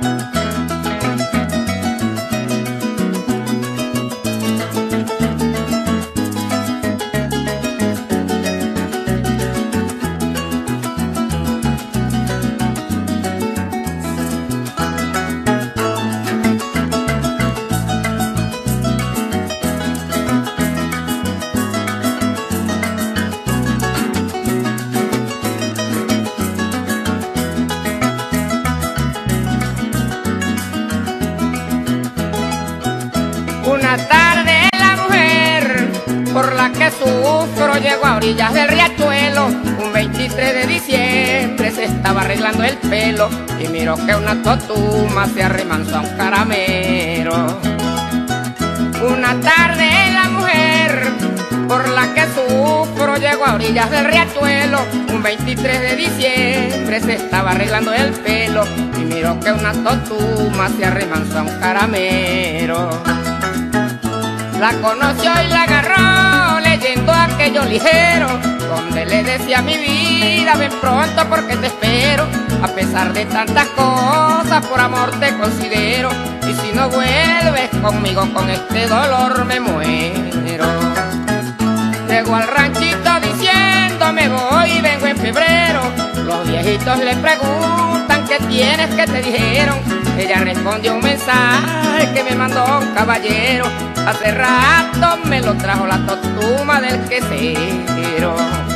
S10: Una tarde la mujer por la que sufro llegó a orillas del riachuelo. Un 23 de diciembre se estaba arreglando el pelo y miró que una totuma se arremanzó a un caramero. Una tarde la mujer por la que sufro llegó a orillas del riachuelo. Un 23 de diciembre se estaba arreglando el pelo y miró que una totuma se arremanzó a un caramero. La conoció y la agarró leyendo aquello ligero, donde le decía mi vida, ven pronto porque te espero. A pesar de tantas cosas, por amor te considero, y si no vuelves conmigo con este dolor me muero. Llegó al ranchito diciendo me voy y vengo en febrero. Los viejitos le preguntan qué tienes, que te dijeron. Ella respondió un mensaje que me mandó un caballero. Hace rato me lo trajo la totuma del quesero.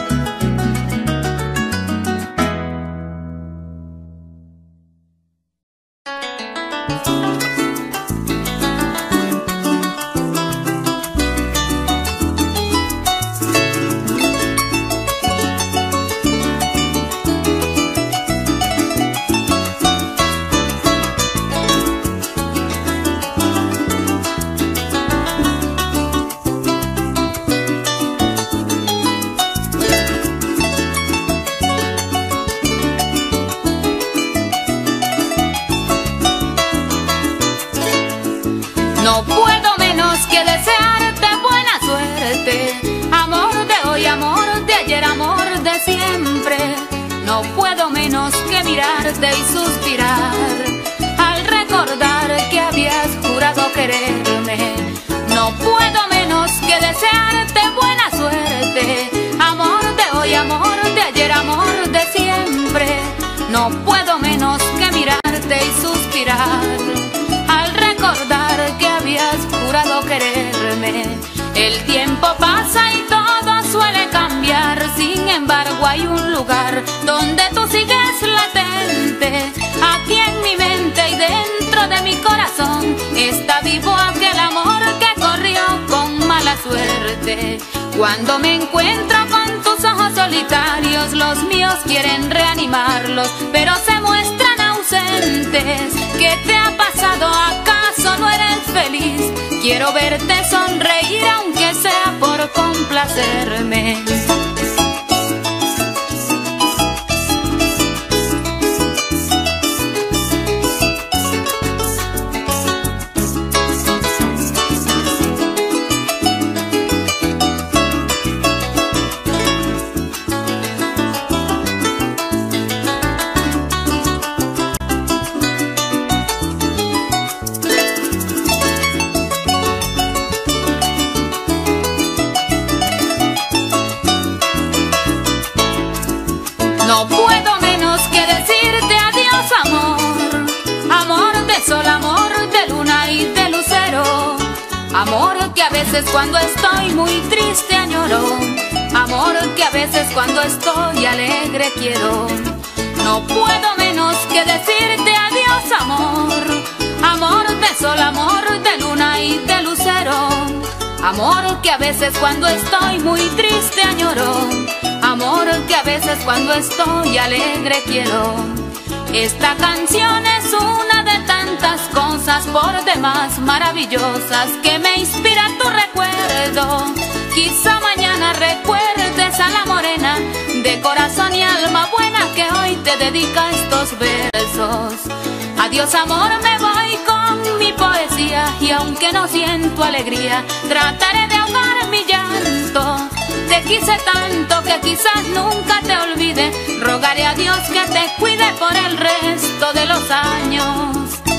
S2: No puedo menos que desearte buena suerte, amor de hoy, amor de ayer, amor de siempre. No puedo menos que mirarte y suspirar al recordar que habías jurado quererme. No puedo menos que desearte buena suerte, amor de hoy, amor de ayer, amor de siempre. No puedo menos que mirarte y suspirar al recordar que habías jurado quererme. El tiempo pasa y todo suele cambiar, sin embargo hay un lugar donde tú sigues latente. Aquí en mi mente y dentro de mi corazón está vivo aquel amor que corrió con mala suerte. Cuando me encuentro con tus ojos solitarios, los míos quieren reanimarlos, pero se muestran ausentes. ¿Qué te ha pasado? ¿Acaso no eres feliz? Quiero verte sonreír aunque sea por complacerme. No puedo menos que decirte adiós, amor. Amor de sol, amor de luna y de lucero. Amor que a veces cuando estoy muy triste añoro. Amor que a veces cuando estoy alegre quiero. No puedo menos que decirte adiós, amor. Amor de sol, amor de luna y de lucero. Amor que a veces cuando estoy muy triste añoro. Amor que a veces cuando estoy alegre quiero. Esta canción es una de tantas cosas por demás maravillosas que me inspira tu recuerdo. Quizá mañana recuerdes a la morena de corazón y alma buena que hoy te dedica estos versos. Adiós, amor, me voy con mi poesía y aunque no siento alegría, trataré de ahogar mi llanto. Te quise tanto que quizás nunca te olvide. Rogaré a Dios que te cuide por el resto de los años.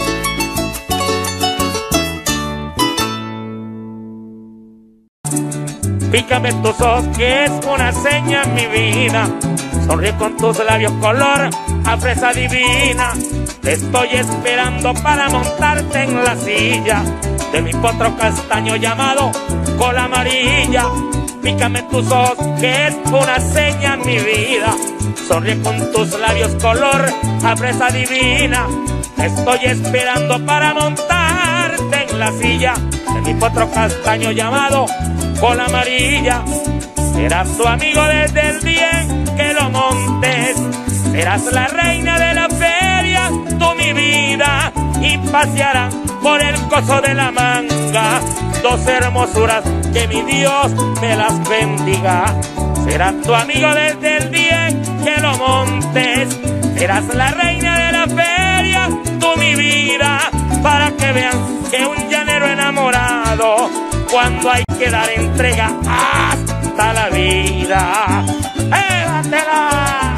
S3: Pícame tus ojos que es una seña en mi vida. Sonríe con tus labios color a fresa divina. Te estoy esperando para montarte en la silla de mi potro castaño llamado cola amarilla. Pícame tus ojos que es una seña en mi vida. Sonríe con tus labios color a fresa divina. Te estoy esperando para montarte en la silla de mi potro castaño llamado cola amarilla. Serás tu amigo desde el día en que lo montes. Serás la reina de la feria, tú mi vida. Y pasearán por el coso de la manga dos hermosuras, que mi Dios me las bendiga. Serás tu amigo desde el día en que lo montes. Serás la reina de la feria, tú mi vida. Para que vean que un llanero enamorado, cuando hay que dar entrega hasta la vida. ¡Évatela!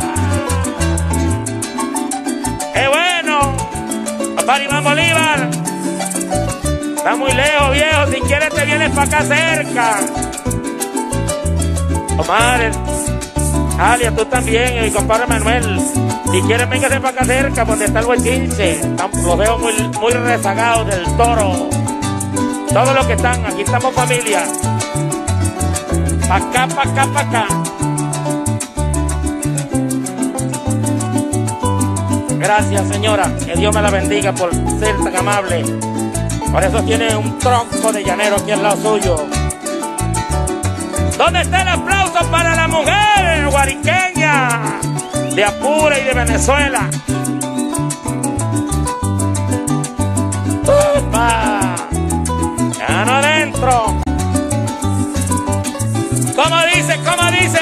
S3: ¡Qué bueno! Papá Iván Bolívar, está muy lejos, viejo. Si quieres te vienes para acá cerca. Omar, Alia, tú también, mi compadre Manuel. Si quieres véngase para acá cerca, donde está el Huechinche. Los veo muy rezagados del toro. Todos los que están, aquí estamos familia. Pa' acá, pa' acá, pa' acá. Gracias, señora. Que Dios me la bendiga por ser tan amable. Por eso tiene un tronco de llanero aquí al lado suyo. ¿Dónde está el aplauso para la mujer guariqueña de Apure y de Venezuela? ¡Upa! ¡Ya no adentro! ¿Cómo dice? ¿Cómo dice?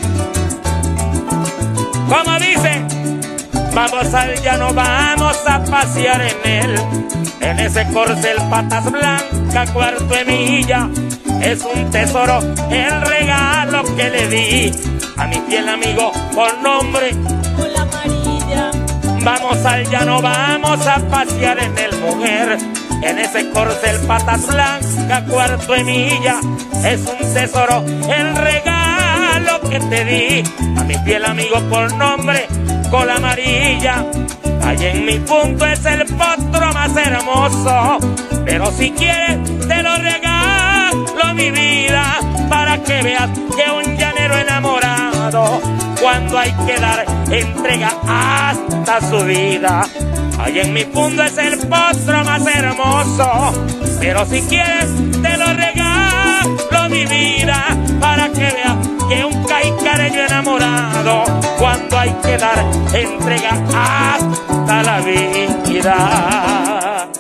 S3: ¿Cómo dice? Vamos al llano, vamos a pasear en él. En ese corcel patas blancas, cuarto de milla. Es un tesoro el regalo que le di a mi fiel amigo por nombre cola amarilla. Vamos al llano, vamos a pasear en el mujer. En ese corcel patas blancas, cuarto de milla. Es un tesoro el regalo que te di a mi fiel amigo por nombre cola amarilla. Allí en mi punto es el potro más hermoso, pero si quieres te lo regalo, mi vida, para que veas que un llanero enamorado, cuando hay que dar entrega hasta su vida. Allí en mi punto es el potro más hermoso, pero si quieres te lo regalo, mi vida, para que veas que un caicareño enamorado, cuando hay que dar entrega hasta la vida.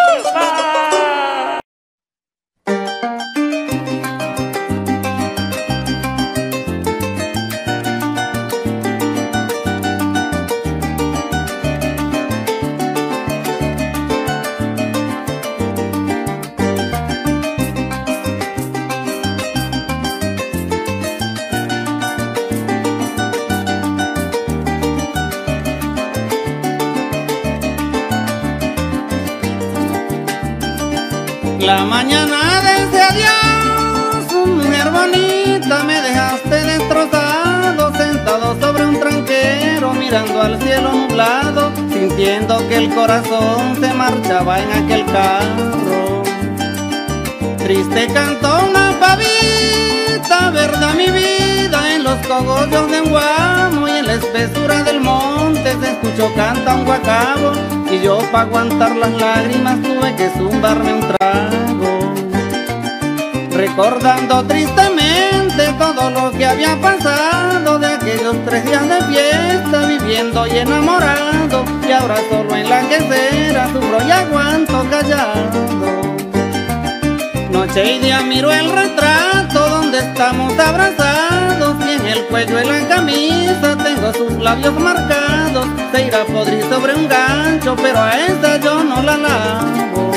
S11: La mañana desde adiós, mujer bonita, me dejaste destrozado, sentado sobre un tranquero.
S5: mirando al cielo nublado, sintiendo que el corazón se marchaba en aquel carro. Triste cantó una pavita, verdad mi vida, en los cogollos de un guamo, y en la espesura del monte se escuchó canta un guacabo, y yo pa' aguantar las lágrimas tuve que zumbarme un trago. Recordando tristemente todo lo que había pasado de aquellos 3 días de fiesta, viviendo y enamorado, y ahora solo en la quesera sufro y aguanto callado. Noche y día miro el retrato donde estamos abrazados, y en el cuello y la camisa tengo sus labios marcados. Se irá a podrir sobre un gancho, pero a esa yo no la lavo.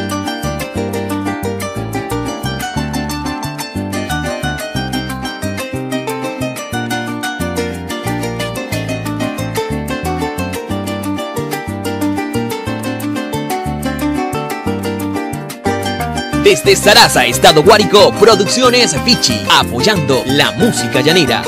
S12: Desde Sarasa, Estado Guárico, Producciones Vichy, apoyando la música llanera.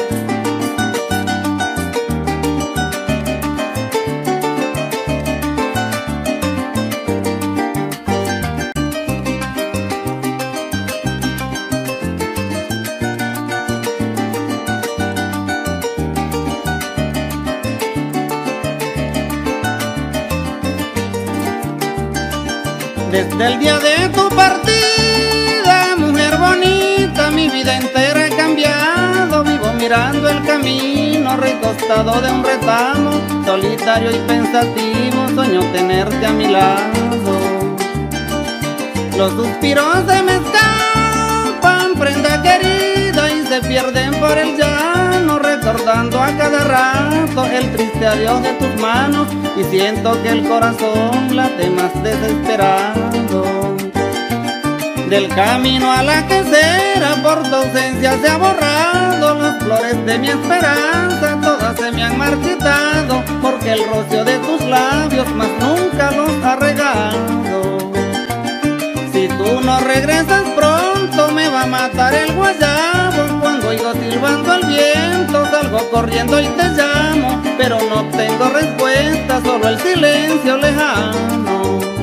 S5: Desde el día de tu partida, mujer bonita, mi vida entera he cambiado. Vivo mirando el camino, recostado de un retamo, solitario y pensativo, sueño tenerte a mi lado. Los suspiros se me escapan, prenda querida, y se pierden por el llano, recordando a cada rato el triste adiós de tus manos, y siento que el corazón late más desesperado. Del camino a la quesera por tu ausencia se ha borrado, las flores de mi esperanza todas se me han marchitado, porque el rocío de tus labios más nunca los ha regado. Si tú no regresas pronto me va a matar el guayabo, cuando oigo silbando al viento salgo corriendo y te llamo, pero no obtengo respuesta, solo el silencio lejano.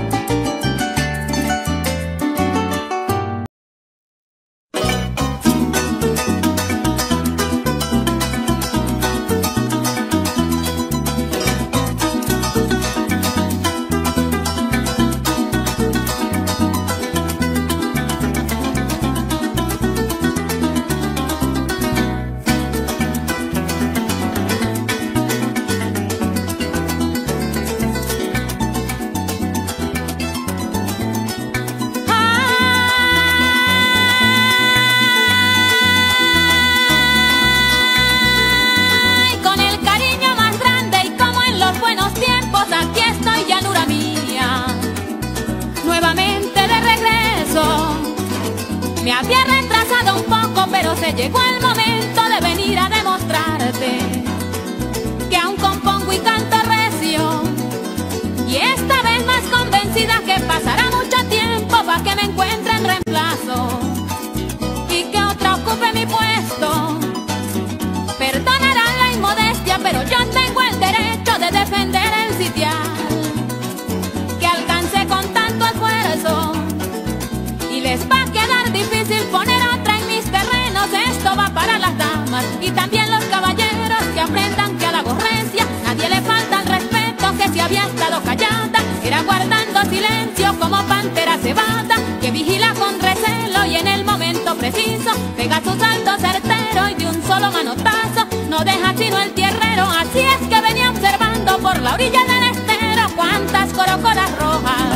S2: Me había retrasado un poco, pero se llegó el momento de venir a demostrarte que aún compongo y canto recio, y esta vez más convencida que pasará mucho tiempo para que me encuentre en reemplazo y que otra ocupe mi puesto. Perdonarán la inmodestia, pero yo tengo el derecho de defender el sitial que alcancé con tanto esfuerzo, y les va a quedar difícil poner otra en mis terrenos. Esto va para las damas y también los caballeros, que aprendan que a la aborrencia nadie le falta el respeto, que si había estado callada era guardando silencio como pantera cebada, que vigila con recelo y en el momento preciso pega su salto certero y de un solo manotazo no deja sino el tierrero. Así es que venía observando por la orilla del estero cuántas corocoras rojas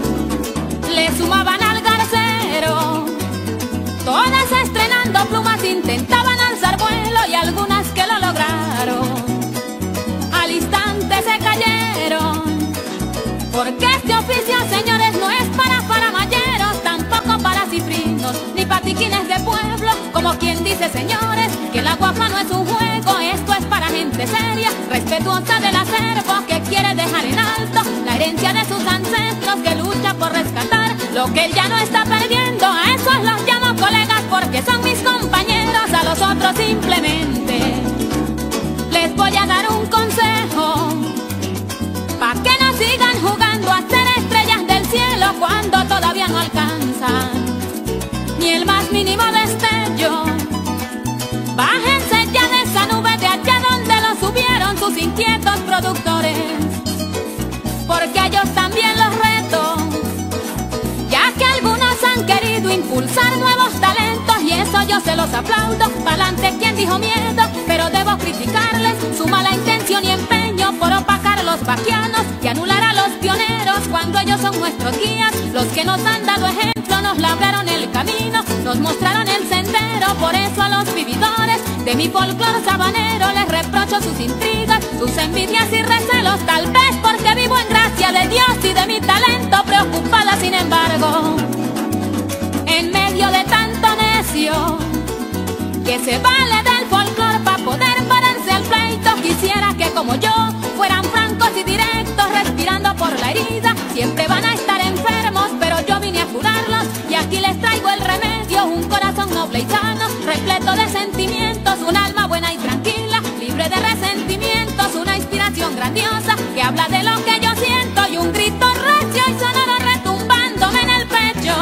S2: le sumaban al garcero. Todas estrenando plumas intentaban alzar vuelo y algunas que lo lograron al instante se cayeron, porque este oficio, señores, no es para faramayeros, tampoco para cifrinos ni patiquines de pueblo. Como quien dice, señores, que la guapa no es un juego, esto es para gente seria, respetuosa del acervo, que quiere dejar en alto la herencia de sus ancestros, que lucha por rescatar lo que él ya no está perdiendo. A esos los llamo colegas porque son mis compañeros, a los otros simplemente les voy a dar un consejo. se los aplaudo. Pa'lante quien dijo miedo, pero debo criticarles su mala intención y empeño por opacar a los vaquianos y anular a los pioneros cuando ellos son nuestros guías. Los que nos han dado ejemplo, nos labraron el camino, nos mostraron el sendero. Por eso a los vividores de mi folclor sabanero les reprocho sus intrigas, sus envidias y recelos, tal vez porque vivo en gracia de Dios y de mi talento preocupada. Sin embargo, en medio de tanto necio que se vale del folclor para poder pararse al pleito, quisiera que como yo fueran francos y directos, respirando por la herida. Siempre van a estar enfermos, pero yo vine a curarlos y aquí les traigo el remedio. Un corazón noble y sano, repleto de sentimientos, un alma buena y tranquila, libre de resentimientos, una inspiración grandiosa que habla de lo que yo siento y un grito recio y sonoro retumbándome en el pecho.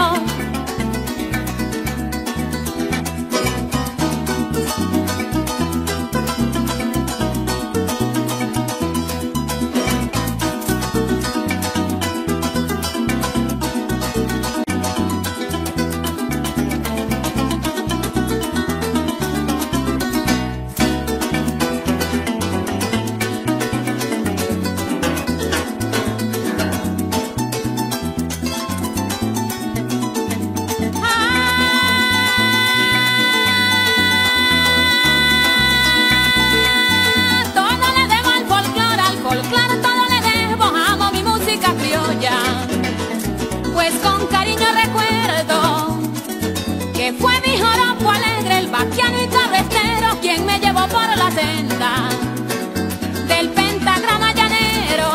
S2: Pues con cariño recuerdo que fue mi joropo alegre, el vaquiano y carretero, quien me llevó por la senda del pentagrama llanero.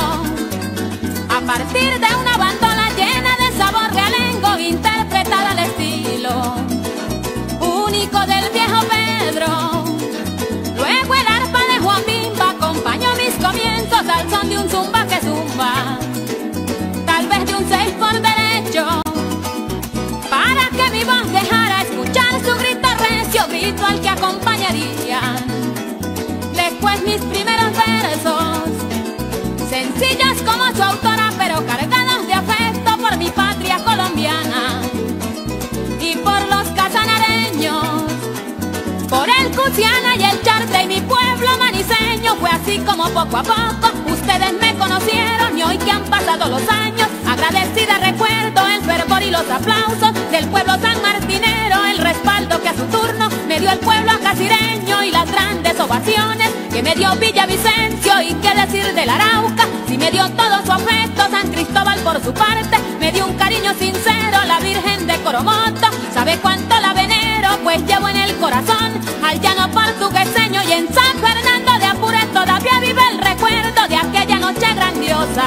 S2: A partir de una bandola llena de sabor realengo, interpretada al estilo único del viejo Pedro. Luego el arpa de Juan Bimba acompañó mis comienzos al son de un zumba que zumba, tal vez de un 6 por derecho, para que mi voz dejara escuchar su grito recio, grito al que acompañaría después mis primeros versos, sencillos como su autora, pero cargados de afecto por mi patria colombiana y por los casanareños, por el Cusiana y el Charte y mi pueblo maniseño. Fue así como poco a poco ustedes me conocieron, y hoy que han pasado los años, agradecida recuerdo el fervor y los aplausos del pueblo sanmartinero, el respaldo que a su turno me dio el pueblo acasireño y las grandes ovaciones que me dio Villavicencio. Y qué decir del Arauca, si me dio todo su afecto. San Cristóbal por su parte me dio un cariño sincero, la Virgen de Coromoto sabe cuánto la venero, pues llevo en el corazón al llano portugueseño, y en San Fernando de Apure todavía vive el recuerdo de aquella noche grandiosa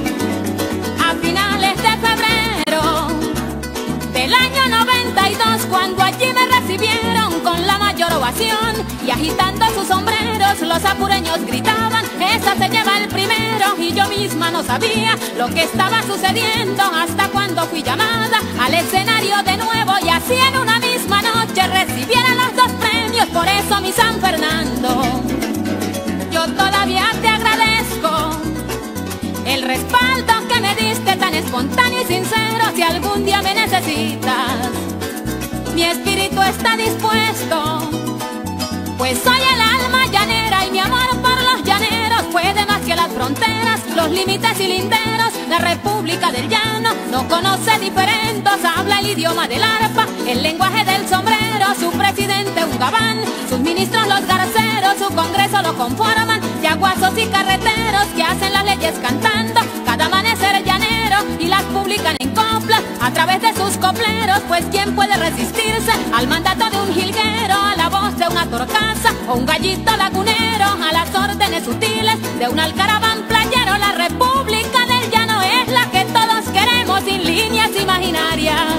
S2: a finales de febrero del año 92, cuando allí me recibieron con la mayor ovación, y agitando sus sombreros los apureños gritaban: esa se lleva el primero. Y yo misma no sabía lo que estaba sucediendo hasta cuando fui llamada al escenario de nuevo, y así en una misma noche recibieron los 2 premios. Por eso, mi San Fernando, yo todavía te agradezco el respaldo que me diste tan espontáneo y sincero. Si algún día me necesitas, mi espíritu está dispuesto, pues soy el alma llanera y mi amor por los llaneros puede más que las fronteras, los límites y linderos. La República del Llano no conoce diferendos, habla el idioma del arpa, el lenguaje del sombrero. Su presidente un gabán, sus ministros los garceros, su congreso lo conforman yaguazos y carreteros que hacen las leyes cantando cada amanecer llanero y las publican en coplas a través de sus copleros. Pues quién puede resistirse al mandato de un jilguero, a la voz de una torcaza o un gallito lagunero, a las órdenes sutiles de un alcaraván playero. La República del Llano es la que todos queremos, sin líneas imaginarias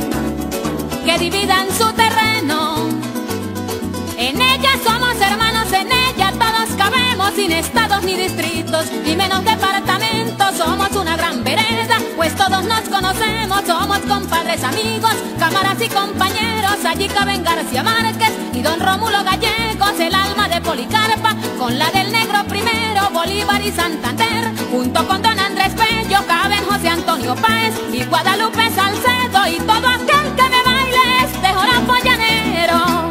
S2: que dividan su terreno. En ella somos hermanos, en ella todos cabemos, sin estados ni distritos, ni menos departamentos. Somos una gran vereda, pues todos nos conocemos, somos compadres, amigos, cámaras y compañeros. Allí caben García Márquez y don Rómulo Gallegos, el alma de Policarpa con la del Negro Primero, Bolívar y Santander, junto con don Andrés Bello caben José Antonio Páez y Guadalupe Salcedo, y todo aquel que me baile este joropo llanero.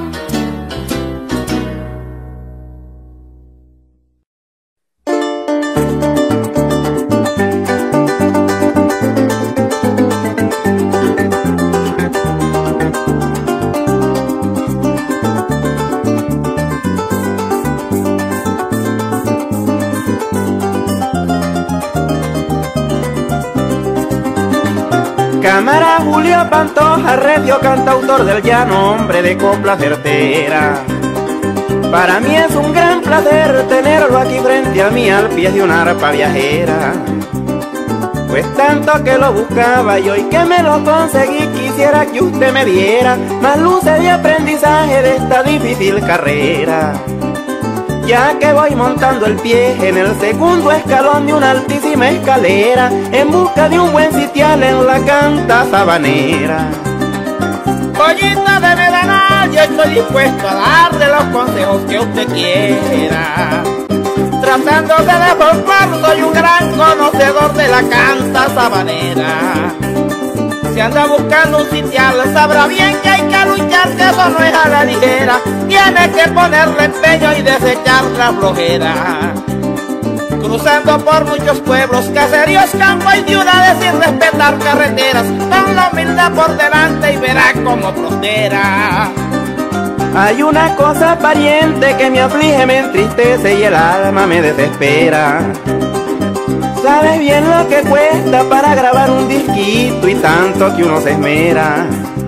S3: cámara Julio Pantoja, recio cantautor del llano, hombre de copla certera. Para mí es un gran placer tenerlo aquí frente a mí al pie de una arpa viajera. Pues tanto que lo buscaba y hoy que me lo conseguí quisiera que usted me diera más luces de aprendizaje de esta difícil carrera. Ya que voy montando el pie en el segundo escalón de una altísima escalera en busca de un buen sitial en la canta sabanera. Pollita de Medanal, yo estoy dispuesto a darle los consejos que usted quiera. Tratándose de folclor, soy un gran conocedor de la canta sabanera. Si anda buscando un sitial, sabrá bien que hay que luchar, que eso no es a la ligera. Tiene que ponerle empeño y desechar la flojera. Cruzando por muchos pueblos, caseríos, campos y ciudades sin respetar carreteras, con la humildad por delante y verá cómo prospera. Hay una cosa, pariente, que me aflige, me entristece y el alma me desespera. Sabes bien lo que cuesta para grabar un disquito y tanto que uno se esmera,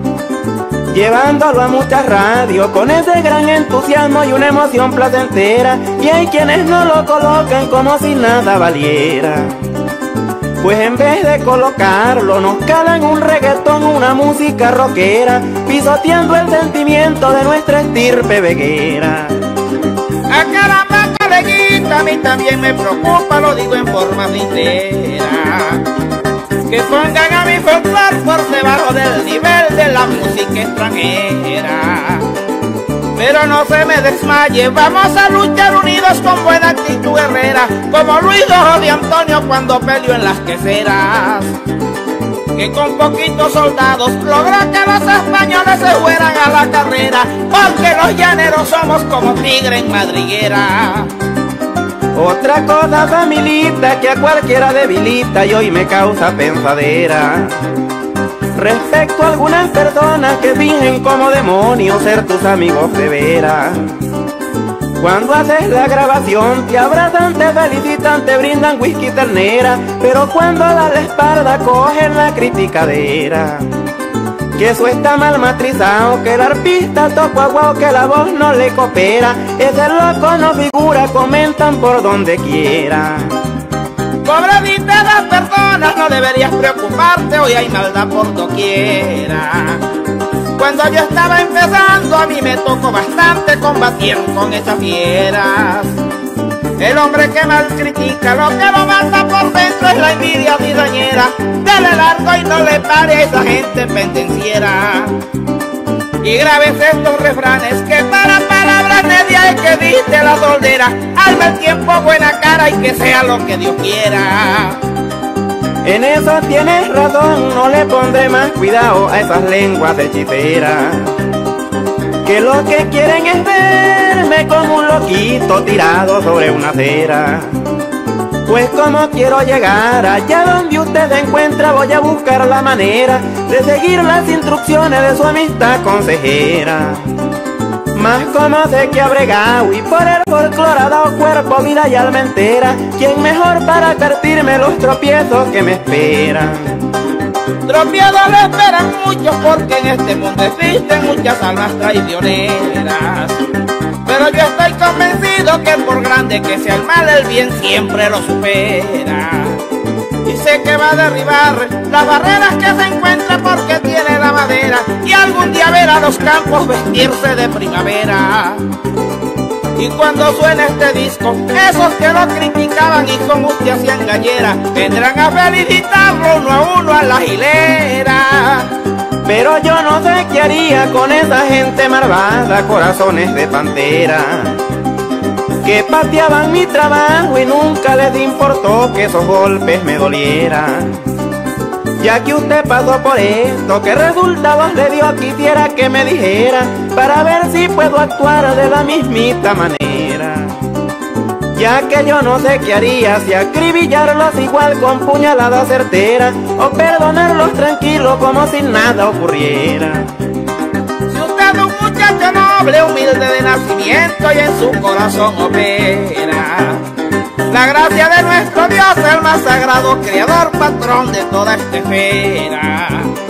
S3: llevándolo a muchas radios con ese gran entusiasmo y una emoción placentera. Y hay quienes no lo colocan como si nada valiera. Pues en vez de colocarlo nos calan un reggaetón, una música rockera, pisoteando el sentimiento de nuestra estirpe veguera. ¡A caramba, coleguita! A mí también me preocupa, lo digo en forma sincera, que pongan a mi folclor por debajo del nivel de la música extranjera. Pero no se me desmaye, vamos a luchar unidos con buena actitud guerrera, como Luis Ojo de Antonio cuando peleó en las queseras, que con poquitos soldados logró que los españoles se fueran a la carrera, porque los llaneros somos como tigre en madriguera. Otra cosa, familita, que a cualquiera debilita y hoy me causa pensadera, respecto a algunas personas que fingen como demonios ser tus amigos de veras. Cuando haces la grabación te abrazan, te felicitan, te brindan whisky ternera, pero cuando das la espalda cogen la criticadera. Que eso está mal matrizado, que el arpista tocó aguao, que la voz no le coopera, ese loco no figura, comentan por donde quiera. Pobrecita las personas, no deberías preocuparte, hoy hay maldad por doquiera. Cuando yo estaba empezando a mí me tocó bastante combatir con esas fieras. El hombre que mal critica, lo que lo mata por dentro es la envidia cizañera. Dale largo y no le pare a esa gente pendenciera. Y grabes estos refranes que para palabras medias hay que diste la soldera. Alma el tiempo, buena cara y que sea lo que Dios quiera. En eso tienes razón, no le pondré más cuidado a esas lenguas hechiceras, que lo que quieren es verme como un loquito tirado sobre una acera. Pues como quiero llegar allá donde usted se encuentra, voy a buscar la manera de seguir las instrucciones de su amistad consejera. Más como sé que ha bregado y por el folclor ha dado cuerpo, vida y alma entera, ¿quién mejor para advertirme los tropiezos que me esperan? Tropiezos le esperan muchos porque en este mundo existen muchas almas traicioneras. Pero yo estoy convencido que por grande que sea el mal, el bien siempre lo supera. Y sé que va a derribar las barreras que se encuentra porque tiene la madera, y algún día verá los campos vestirse de primavera. Y cuando suene este disco, esos que lo criticaban y con usted hacían gallera, vendrán a felicitarlo uno a uno a la hilera. Pero yo no sé qué haría con esa gente malvada, corazones de pantera, que pateaban mi trabajo y nunca les importó que esos golpes me dolieran. Ya que usted pasó por esto, ¿qué resultados le dio? Quisiera que me dijera, para ver si puedo actuar de la mismita manera. Ya que yo no sé qué haría, si acribillarlos igual con puñalada certera, o perdonarlos tranquilo como si nada ocurriera. Si usted es un muchacho noble, humilde de nacimiento y en su corazón opera la gracia de nuestro Dios, el más sagrado creador, patrón de toda esta esfera.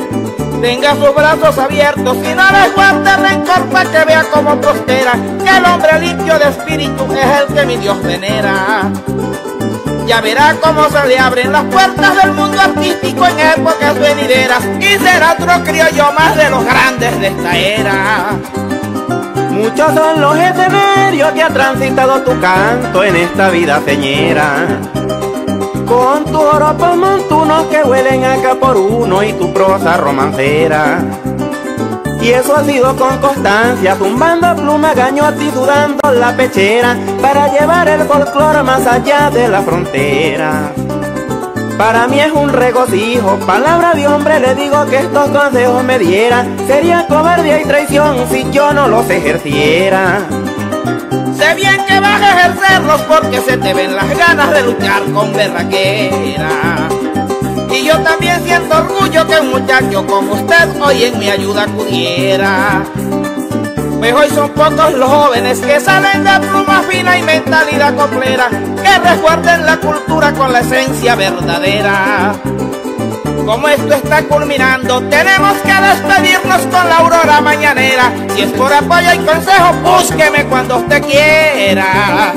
S13: tenga sus brazos abiertos y no les guarde rencor para que vea cómo prospera, que el hombre limpio de espíritu es el que mi Dios venera. Ya verá cómo se le abren las puertas del mundo artístico en épocas venideras y será otro criollo más de los grandes de esta era.
S14: Muchos son los escenarios que ha transitado tu canto en esta vida señera, con tu oropos montunos que huelen acá por uno y tu prosa romancera. Y eso ha sido con constancia, zumbando pluma, gañote y sudando la pechera, para llevar el folclore más allá de la frontera. Para mí es un regocijo, palabra de hombre le digo que estos consejos me diera. Sería cobardía y traición si yo no los ejerciera.
S13: Sé bien que vas a ejercerlos porque se te ven las ganas de luchar con berraquera. Y yo también siento orgullo que un muchacho como usted hoy en mi ayuda acudiera. Pues hoy son pocos los jóvenes que salen de pluma fina y mentalidad coplera, que resguarden la cultura con la esencia verdadera. Como esto está culminando, tenemos que despedirnos con la aurora mañanera. Si es por apoyo y consejo, búsqueme cuando usted quiera.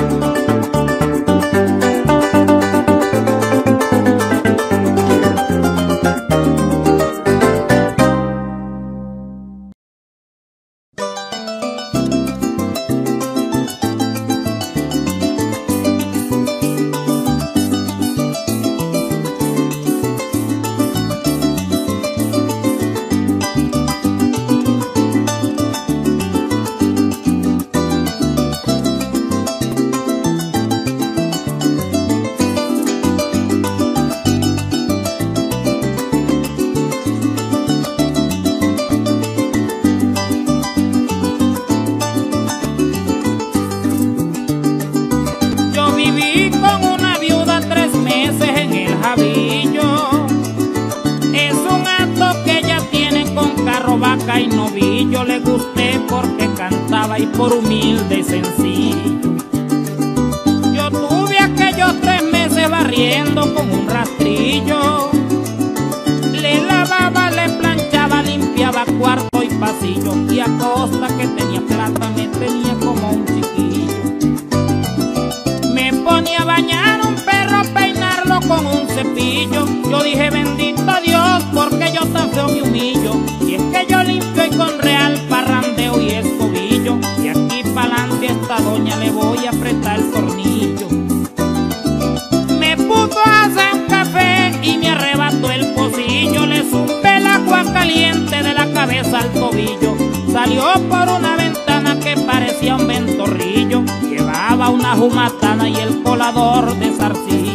S3: Y novillo le gusté porque cantaba y por humilde y sencillo. Yo tuve aquellos 3 meses barriendo con un rastrillo. Le lavaba, le planchaba, limpiaba cuarto y pasillo, y a costa que tenía plata me tenía como un chiquillo. Me ponía a bañar un perro, peinarlo con un cepillo. Yo dije bendito Dios porque yo tan feo me humillo. Y es que yo limpio y con real parrandeo y escobillo, y aquí pa'lante a esta doña le voy a apretar el tornillo. Me puso a hacer un café y me arrebató el pocillo. Le zumbé el agua caliente de la cabeza al tobillo. Salió por una ventana que parecía un ventorrillo. Llevaba una jumatana y el colador de zarcillo.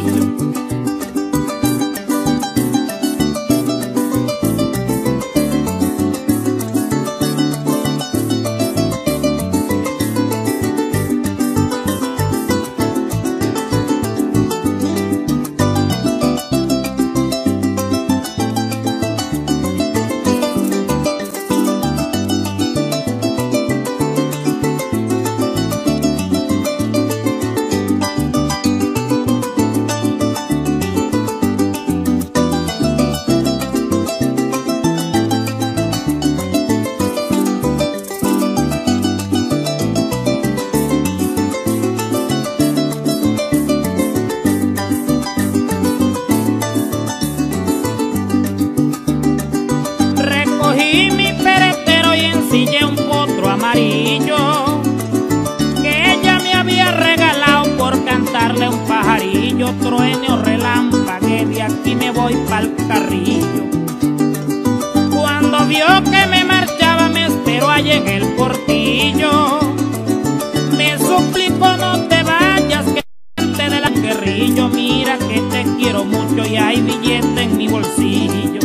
S3: Recogí mi peretero y ensillé un potro amarillo que ella me había regalado por cantarle un pajarillo. Truene o relámpague, de aquí me voy pa'l carrillo. Cuando vio que me marchaba me esperó allá en el portillo. Me suplicó no te vayas, que gente de la guerrillo. Mira que te quiero mucho y hay billete en mi bolsillo.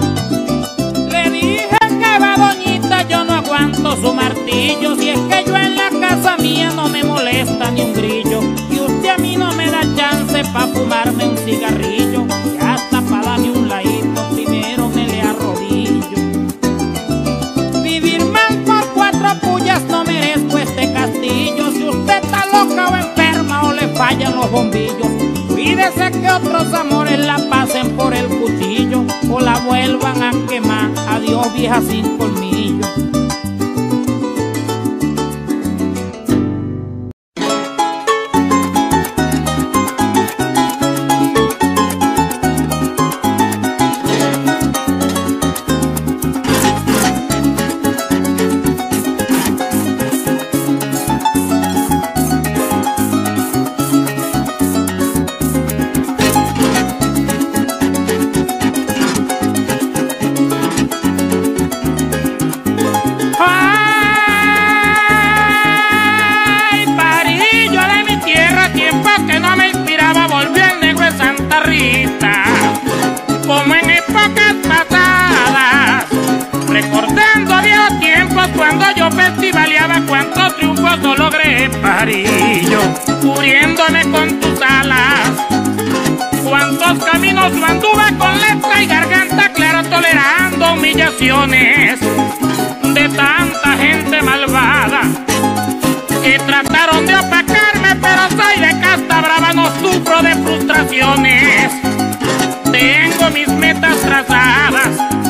S3: Yo no aguanto su martillo, si es que yo en la casa mía no me molesta ni un grillo, y usted a mí no me da chance pa' fumarme un cigarrillo, y hasta pa' darme un ladito primero me le arrodillo. Vivir mal por 4 pullas no merezco este castillo. Si usted está loca o enferma o le fallan los bombillos, cuide puede ser que otros amores la pasen por el cuchillo o la vuelvan a quemar. Adiós, vieja sin colmillo.
S15: Como en épocas pasadas, recordando viejos tiempos cuando yo festivaleaba cuántos triunfos no logré, pajarillo, cubriéndome con tus alas. Cuántos caminos no anduve con letra y garganta clara, tolerando humillaciones de tanta gente malvada que trataron de opacarme, pero soy de casta brava, no sufro de frustraciones. Tengo mis metas trazadas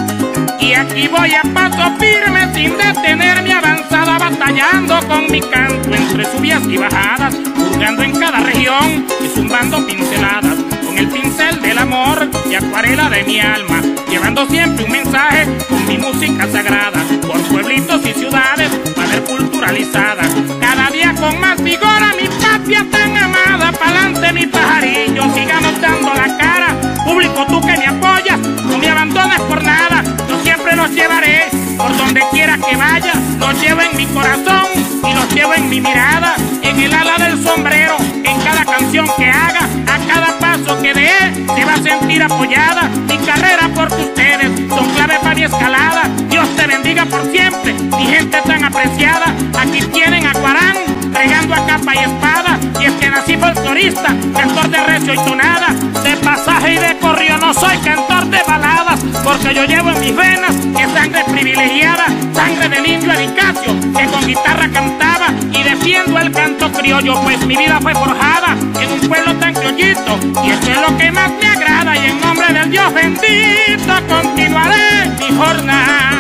S15: y aquí voy a paso firme sin detenerme, avanzada, batallando con mi canto entre subidas y bajadas, hurgando en cada región y zumbando pinceladas con el pincel del amor y acuarela de mi alma, llevando siempre un mensaje con mi música sagrada por pueblitos y ciudades para ver culturalizada, cada día con más vigor a mi patria tan amada. Pa'lante mi pajarillo, sigamos dando la cara. Público, tú que me apoyas, no me abandones por nada. Yo siempre los llevaré por donde quiera que vaya. Los llevo en mi corazón y los llevo en mi mirada, en el ala del sombrero, en cada canción que haga, a cada paso que dé, se va a sentir apoyada. Mi carrera porque ustedes son clave para mi escalada. Dios te bendiga por siempre, mi gente tan apreciada. Aquí tienen a Guarán, regando a capa y espada. Y es que nací folclorista, cantor de recio y tonada, de pasaje y de corrido, no soy cantor de baladas, porque yo llevo en mis venas que sangre privilegiada, sangre del indio Edicacio, que con guitarra cantaba, y defiendo el canto criollo, pues mi vida fue forjada en un pueblo tan criollito, y eso es lo que más me agrada, y en nombre del Dios bendito continuaré mi jornada.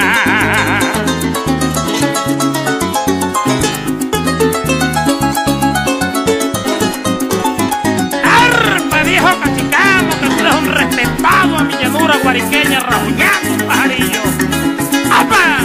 S15: Respetado a mi llanura guariqueña, rajuñando pajarillo. ¡Apa!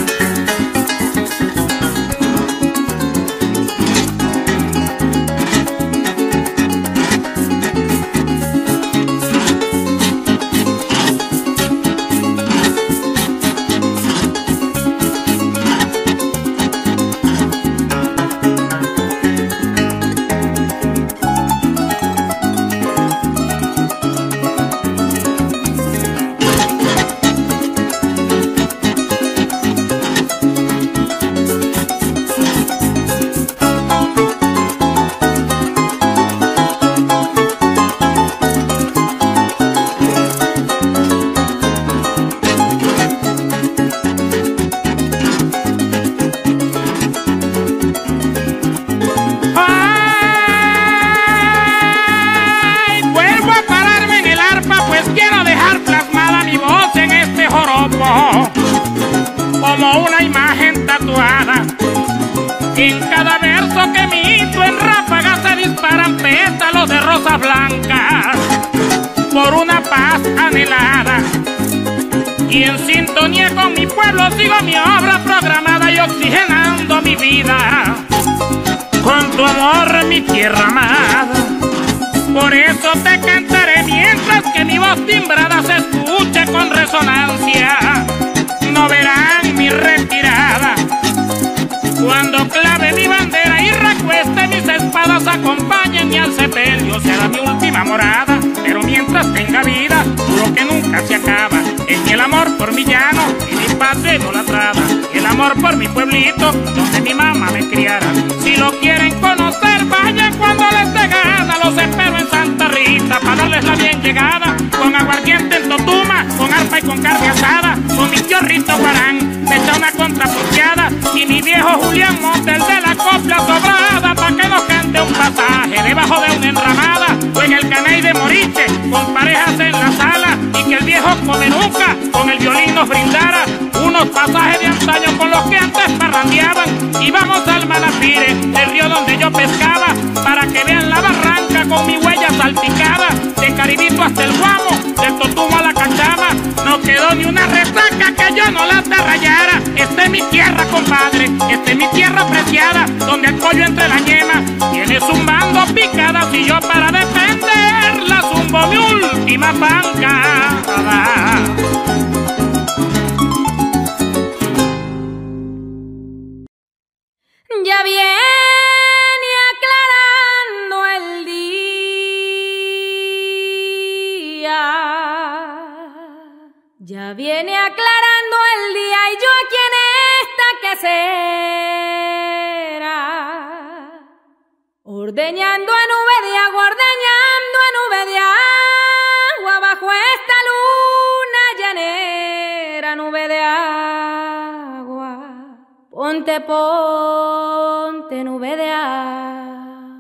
S15: Como una imagen tatuada, en cada verso que emito en ráfagas se disparan pétalos de rosas blancas por una paz anhelada, y en sintonía con mi pueblo sigo mi obra programada y oxigenando mi vida con tu amor, mi tierra amada. Por eso te cantaré mientras que mi voz timbrada se escuche con resonancia. No verán mi retirada cuando clave mi bandera y recueste mis espadas, acompáñenme al sepelio, será mi última morada. Pero mientras tenga vida, juro que nunca se acaba en el amor por mi llano y mi patria idolatrada, el amor por mi pueblito donde mi mamá me criara. Si lo quieren conocer, vayan cuando les dé gana, los espero en Santa Rita para darles la bien llegada, con aguardiente en Totuma, con arpa y con carne asada, con mi tío Rito Guarán, me echa una contraporteada, y mi viejo Julián Montes de la copla sobrada, pa' que nos cante un pasaje debajo de una enramada, o en el caney de flamenca con el violín nos brindara unos pasajes de antaño con los que antes parrandeaban. Y vamos al Manapire, el río donde yo pescaba, para que vean la barranca con mi huella salpicada. De Caribito hasta el Guamo, del Totumo a la Cachama, no quedó ni una resaca que yo no la derrayara. Esta es mi tierra, compadre, esta es mi tierra preciada, donde el pollo entre la yema tiene zumbando picadas. Y yo para defenderla zumbo mi última pancada.
S2: Ya viene aclarando el día, ya viene aclarando el día, y yo aquí en esta quesera, ordeñando a nube de agua, ordeñando a nube de agua, bajo esta luna llanera, nube de agua. Ponte, ponte, nube de agua.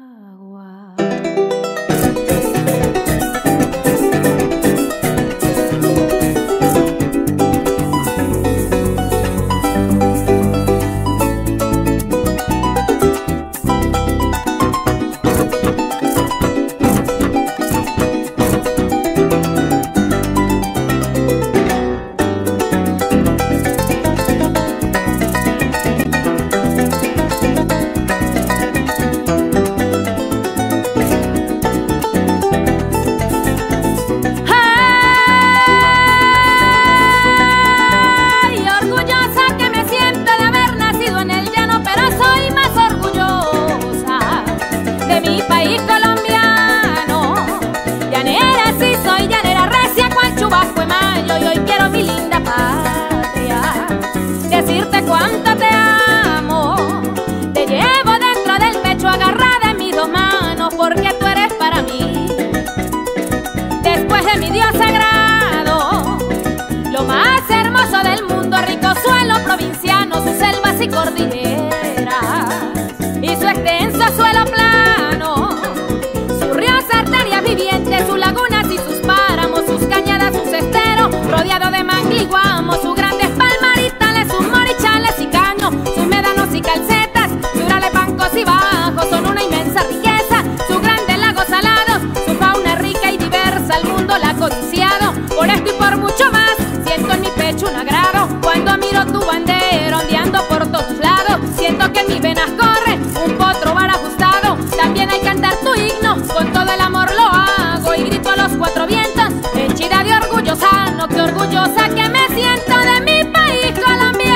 S2: Decirte cuánto te amo, te llevo dentro del pecho agarrada en mis dos manos, porque tú eres para mí, después de mi Dios sagrado, lo más hermoso del mundo, rico suelo provinciano, sus selvas y cordilleras, y su extenso suelo plano, sus ríos, arterias vivientes, sus lagunas y sus páramos, sus cañadas, sus esteros, rodeado de mangliguamos, sus grandes palmaritales, sus morichales y caños, sus médanos y calcetas, murales, bancos y bajos, son una inmensa riqueza, sus grandes lagos salados, su fauna rica y diversa, el mundo la ha codiciado, por esto y por mucho más, siento en mi pecho un agrado, cuando miro tu bandera ondeando por todos lados, siento que en mis venas corre un potro bar ajustado, también al cantar tu himno, con todo el amor lo hago, y grito a los cuatro vientos, henchida de orgullo sano, que orgullosa que me siento de mi país colombiano.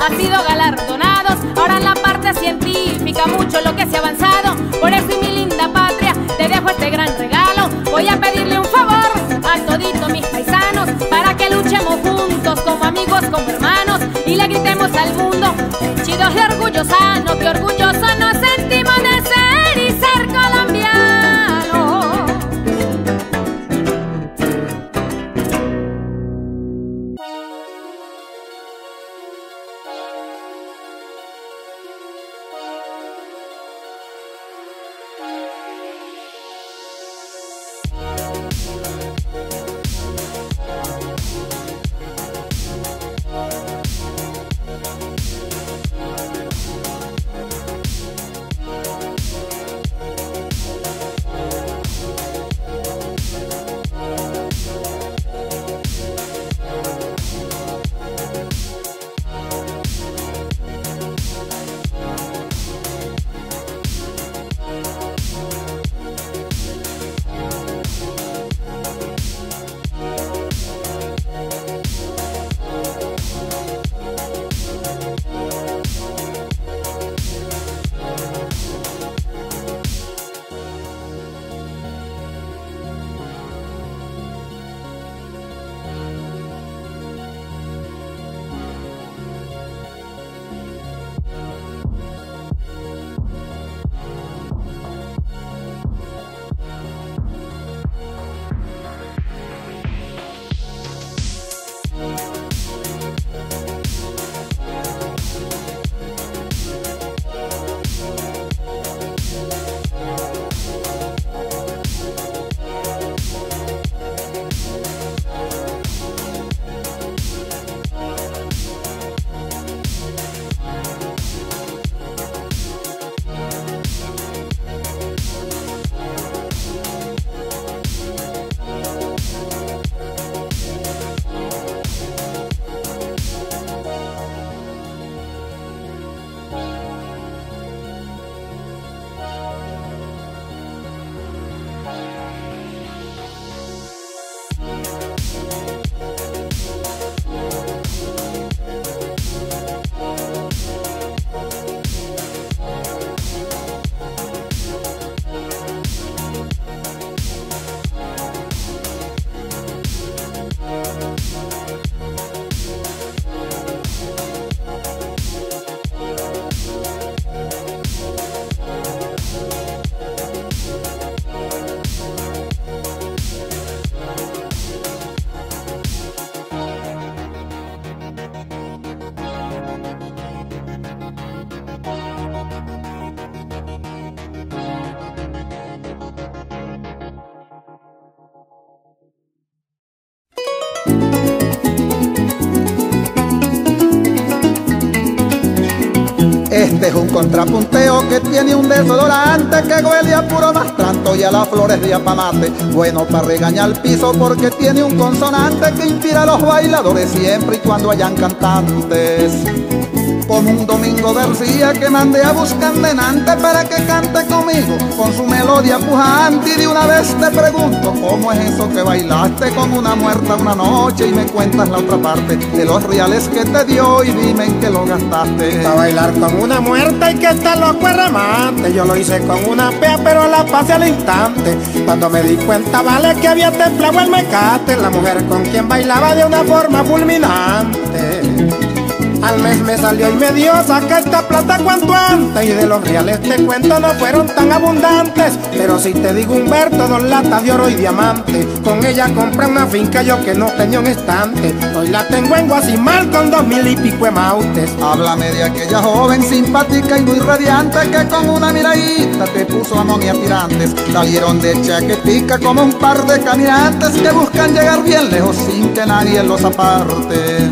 S2: han sido galardonados. Ahora en la parte científica mucho lo que se ha avanzado. Por eso, y mi linda patria, te dejo este gran regalo. Voy a pedirle un favor a toditos mis paisanos, para que luchemos juntos como amigos, como hermanos, y le gritemos al mundo, chidos de orgullo sano, que orgullosos nos sentimos de ser y ser colombianos.
S8: Este es un contrapunteo que tiene un desodorante que huele a puro mastranto y a las flores de apamate. Bueno para regañar el piso porque tiene un consonante que inspira a los bailadores siempre y cuando hayan cantantes. Como un Domingo García que mandé a buscar denante para que cante conmigo con su melodía pujante. Y de una vez te pregunto, ¿cómo es eso que bailaste con una muerta una noche? Y me cuentas la otra parte de los reales que te dio y dime en qué lo gastaste.
S9: A bailar con una muerta y que está loco el remate. Yo lo hice con una pea pero la pasé al instante. Cuando me di cuenta vale que había templado el mecate, la mujer con quien bailaba de una forma fulminante. Al mes me salió y me dio, saca esta plata cuanto antes. Y de los reales te cuento no fueron tan abundantes, pero si te digo Humberto, 2 latas de oro y diamante. Con ella compré una finca yo que no tenía un estante. Hoy la tengo en Guasimal con 2000 y pico de mautes.
S8: Háblame de aquella joven simpática y muy radiante que con una miradita te puso amón y aspirantes. Salieron de Chaquetica como un par de caminantes que buscan llegar bien lejos sin que nadie los aparte.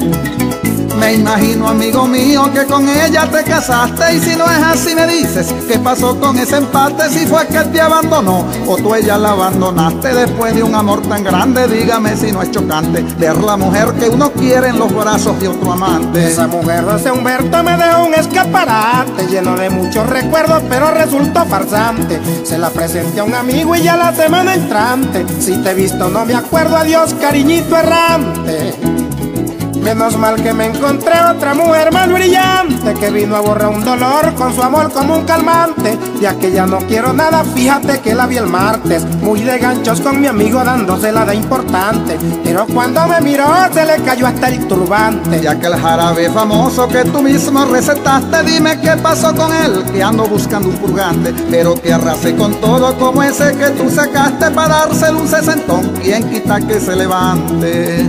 S8: Me imagino, amigo mío, que con ella te casaste. Y si no es así me dices, ¿qué pasó con ese empate? Si fue que te abandonó o tú ella la abandonaste después de un amor tan grande. Dígame si no es chocante ver la mujer que uno quiere en los brazos de otro amante.
S9: Esa mujer de ese Humberto me dejó un escaparate lleno de muchos recuerdos, pero resultó farsante. Se la presenté a un amigo y ya la semana entrante, si te he visto no me acuerdo, adiós cariñito errante. Menos mal que me encontré otra mujer más brillante, que vino a borrar un dolor con su amor como un calmante. Ya que ya no quiero nada, fíjate que la vi el martes, muy de ganchos con mi amigo dándosela de importante. Pero cuando me miró se le cayó hasta el turbante.
S8: Ya que el jarabe famoso que tú mismo recetaste, dime qué pasó con él, que ando buscando un purgante. Pero que arrase con todo como ese que tú sacaste para dárselo un sesentón. ¿Quién quita que se levante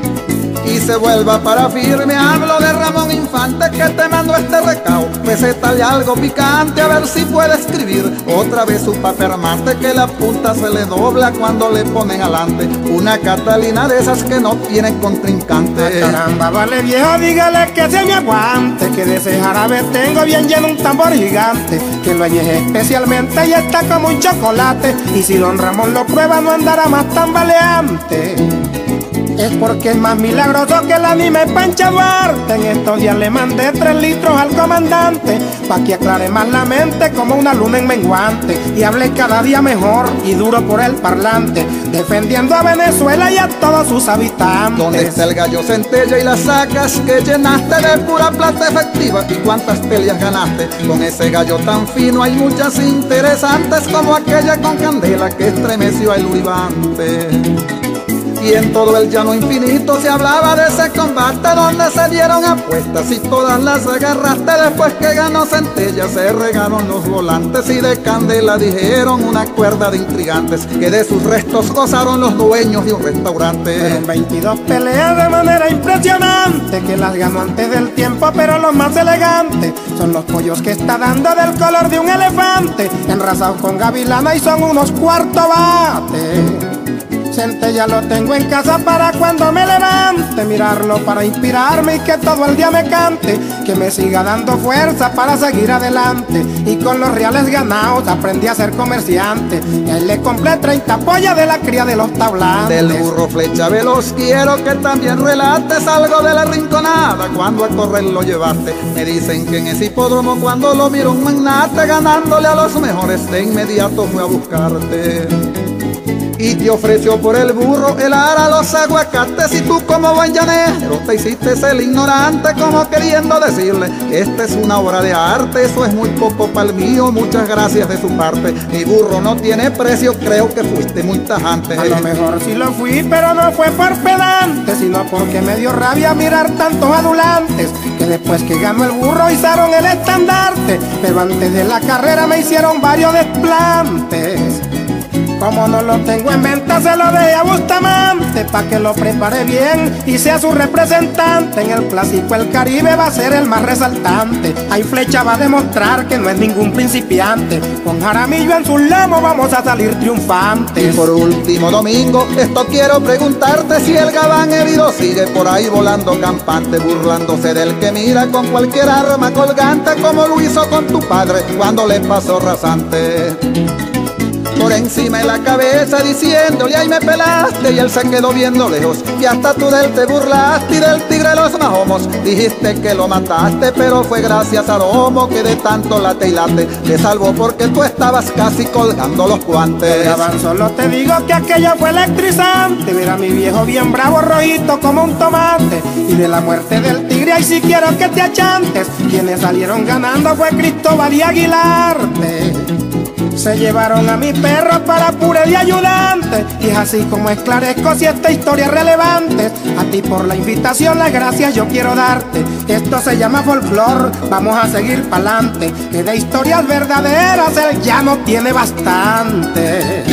S8: y se vuelva para firme? Hablo de Ramón Infante, que te mando este recao. Recétale algo picante a ver si puede escribir otra vez su papel mate, que la punta se le dobla cuando le ponen alante. Una Catalina de esas que no tienen contrincante.
S9: Caramba, vale viejo, dígale que se me aguante, que de ese jarabe tengo bien lleno un tambor gigante, que lo añeje especialmente y está como un chocolate. Y si don Ramón lo prueba no andará más tambaleante. Es porque es más milagroso que el anime Pancha Duarte. En estos días le mandé 3 litros al comandante, pa' que aclare más la mente como una luna en menguante, y hable cada día mejor y duro por el parlante, defendiendo a Venezuela y a todos sus habitantes.
S8: ¿Dónde está el gallo centella y las sacas que llenaste de pura plata efectiva? ¿Y cuántas peleas ganaste? Con ese gallo tan fino hay muchas interesantes, como aquella con candela que estremeció al Uribante. Y en todo el llano infinito se hablaba de ese combate, donde se dieron apuestas y todas las agarraste. Después que ganó Centella se regaron los volantes, y de candela dijeron una cuerda de intrigantes, que de sus restos gozaron los dueños de un restaurante.
S9: Fueron 22 peleas de manera impresionante, que las ganó antes del tiempo, pero los más elegantes son los pollos que está dando del color de un elefante, enrazados con gavilana y son unos cuarto bate. Centella lo tengo en casa para cuando me levante, mirarlo para inspirarme y que todo el día me cante, que me siga dando fuerza para seguir adelante. Y con los reales ganados aprendí a ser comerciante, y ahí le compré 30 pollas de la cría de los tablantes.
S8: Del burro flecha veloz quiero que también relates algo de la rinconada, cuando a correr lo llevaste. Me dicen que en ese hipódromo cuando lo miró un magnate, ganándole a los mejores, de inmediato fue a buscarte y te ofreció por el burro el ara, los aguacates. Y tú como buen llanero te hiciste el ignorante, como queriendo decirle que esta es una obra de arte. Eso es muy poco para el mío, muchas gracias de su parte. Mi burro no tiene precio, creo que fuiste muy tajante.
S9: A lo mejor sí lo fui, pero no fue por pedante, sino porque me dio rabia mirar tantos adulantes, que después que ganó el burro izaron el estandarte, pero antes de la carrera me hicieron varios desplantes. Como no lo tengo en venta se lo dejé a Bustamante, pa' que lo prepare bien y sea su representante. En el clásico el Caribe va a ser el más resaltante, ahí Flecha va a demostrar que no es ningún principiante. Con Jaramillo en su lomo vamos a salir triunfantes.
S8: Y por último domingo, esto quiero preguntarte, si el gabán herido sigue por ahí volando campante, burlándose del que mira con cualquier arma colgante, como lo hizo con tu padre cuando le pasó rasante por encima de la cabeza, diciéndole ay me pelaste, y él se quedó viendo lejos. Y hasta tú de él te burlaste, y del tigre de los Mahomos dijiste que lo mataste, pero fue gracias a Lomo que de tanto late y late te salvó, porque tú estabas casi colgando los guantes.
S9: Gabán, solo te digo que aquella fue electrizante, ver a mi viejo bien bravo, rojito como un tomate. Y de la muerte del tigre ay sí quiero que te achantes, quienes salieron ganando fue Cristóbal y Aguilarte. Se llevaron a mi perro para pure de ayudante, y es así como esclarezco si esta historia es relevante. A ti por la invitación las gracias yo quiero darte. Esto se llama folclor, vamos a seguir pa'lante, que de historias verdaderas él ya no tiene bastante.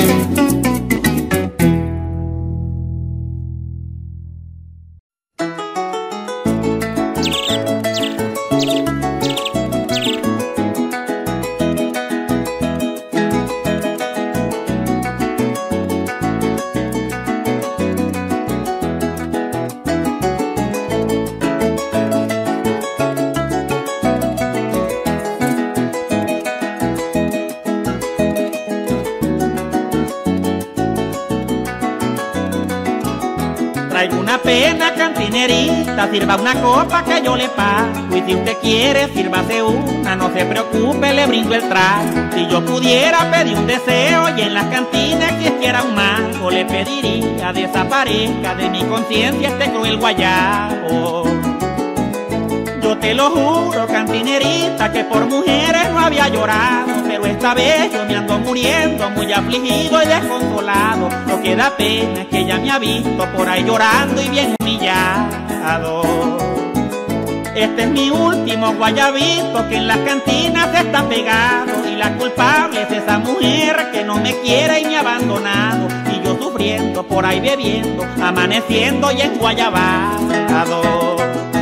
S3: traigo una pena, cantinerita, sirva una copa que yo le pago. Y si usted quiere, sírvase una, no se preocupe, le brindo el trago. Si yo pudiera pedir un deseo y en las cantinas existiera un mago, le pediría desaparezca de mi conciencia este cruel guayabo. Yo te lo juro, cantinerita, que por mujeres no había llorado, pero esta vez yo me ando muriendo, muy afligido y desconsolado. Lo que da pena es que ella me ha visto por ahí llorando y bien humillado. Este es mi último guayabito que en las cantinas está pegado, y la culpable es esa mujer que no me quiere y me ha abandonado. Y yo sufriendo por ahí bebiendo, amaneciendo y enguayabado.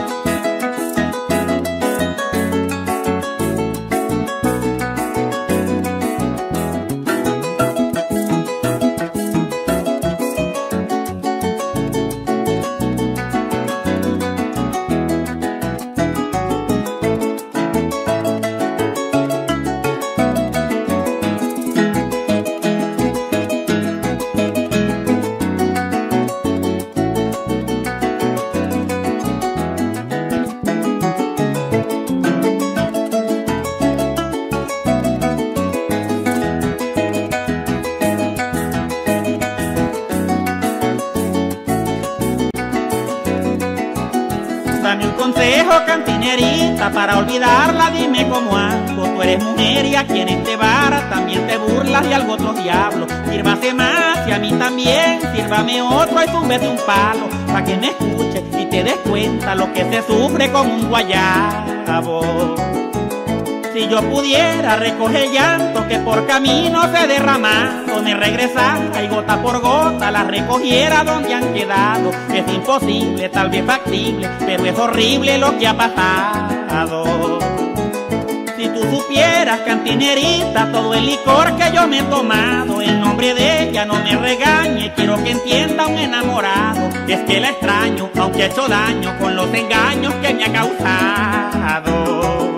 S3: Dame un consejo, cantinerita, para olvidarla, dime cómo hago. Tú eres mujer y aquí en este bar también te burlas de algo otro diablo. Sírvase más y a mí también, sírvame otro y túmbete un palo, pa' que me escuches y te des cuenta lo que se sufre con un guayabo. Si yo pudiera recoger llanto que por camino se derramado, me regresara y gota por gota la recogiera donde han quedado. Es imposible, tal vez factible, pero es horrible lo que ha pasado. Si tú supieras, cantinerita, todo el licor que yo me he tomado, en nombre de ella no me regañe, quiero que entienda un enamorado. Es que la extraño, aunque ha hecho daño con los engaños que me ha causado.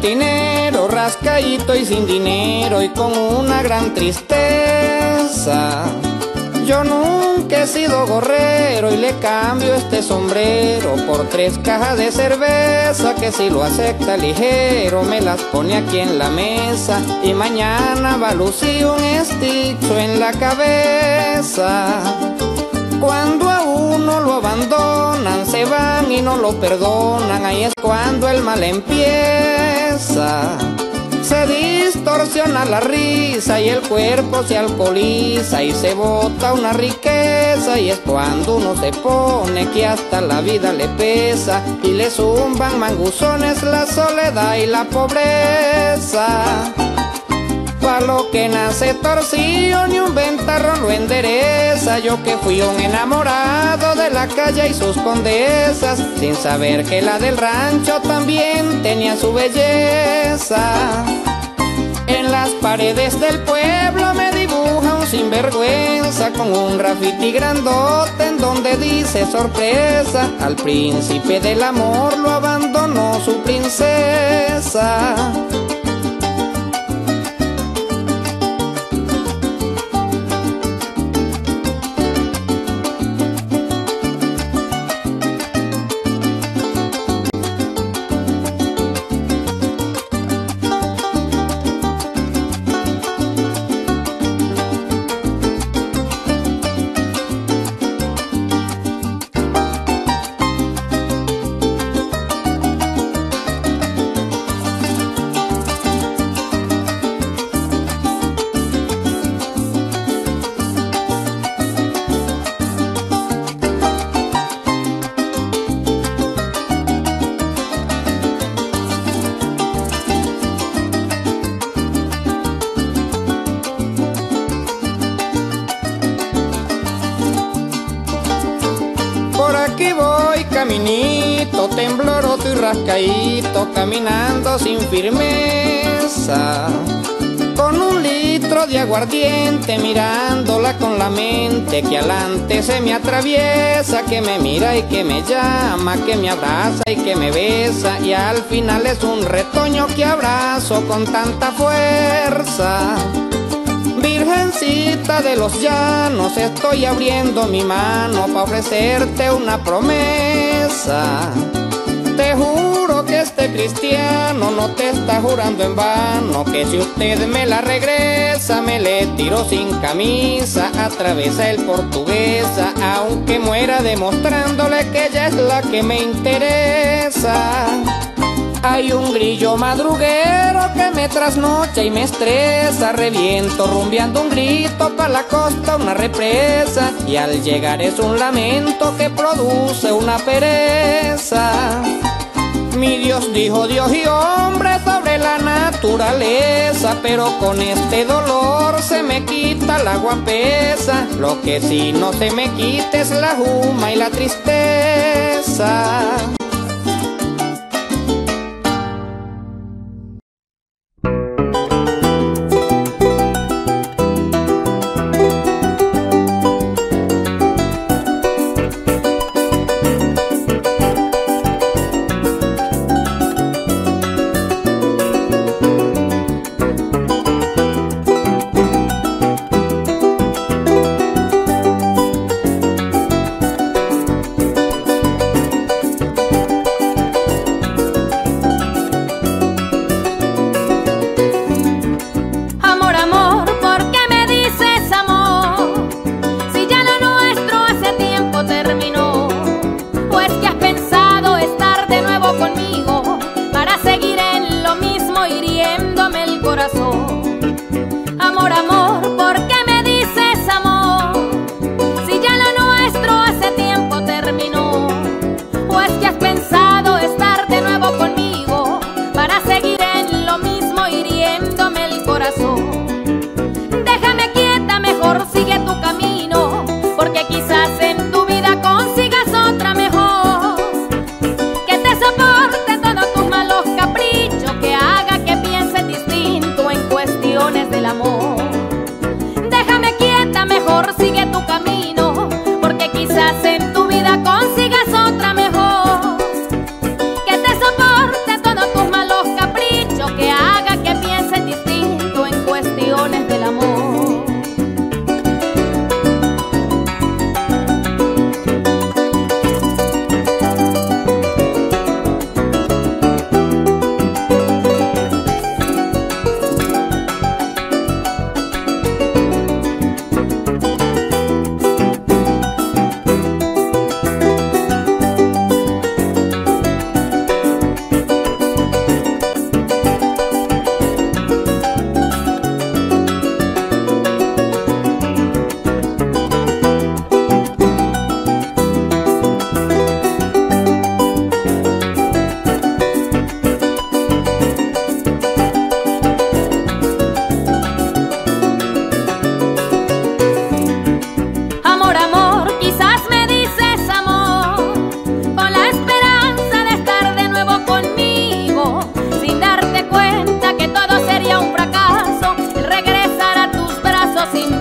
S7: cantinero, rascadito y sin dinero y con una gran tristeza. Yo nunca he sido gorrero y le cambio este sombrero por 3 cajas de cerveza que si lo acepta ligero me las pone aquí en la mesa y mañana va a lucir un esticho en la cabeza. Cuando a uno lo abandonan, se van y no lo perdonan, ahí es cuando el mal empieza. Se distorsiona la risa y el cuerpo se alcoholiza y se bota una riqueza y es cuando uno se pone que hasta la vida le pesa y le zumban manguzones la soledad y la pobreza. Pa' lo que nace torcido ni un ventarrón lo endereza. Yo que fui un enamorado de la calle y sus condesas, sin saber que la del rancho también tenía su belleza. En las paredes del pueblo me dibuja un sinvergüenza con un grafiti grandote en donde dice sorpresa. Al príncipe del amor lo abandonó su princesa. Caminito, tembloroso y rascaíto, caminando sin firmeza, con un litro de aguardiente, mirándola con la mente, que alante se me atraviesa, que me mira y que me llama, que me abraza y que me besa, y al final es un retoño que abrazo con tanta fuerza. Virgencita de los llanos, estoy abriendo mi mano para ofrecerte una promesa. Te juro que este cristiano no te está jurando en vano, que si usted me la regresa, me le tiro sin camisa, atravesa el Portuguesa, aunque muera demostrándole que ella es la que me interesa. Hay un grillo madruguero que me trasnocha y me estresa, reviento rumbeando un grito pa' la costa, una represa, y al llegar es un lamento que produce una pereza. Mi Dios dijo Dios y hombre sobre la naturaleza, pero con este dolor se me quita la guapesa, lo que sí no se me quita es la juma y la tristeza.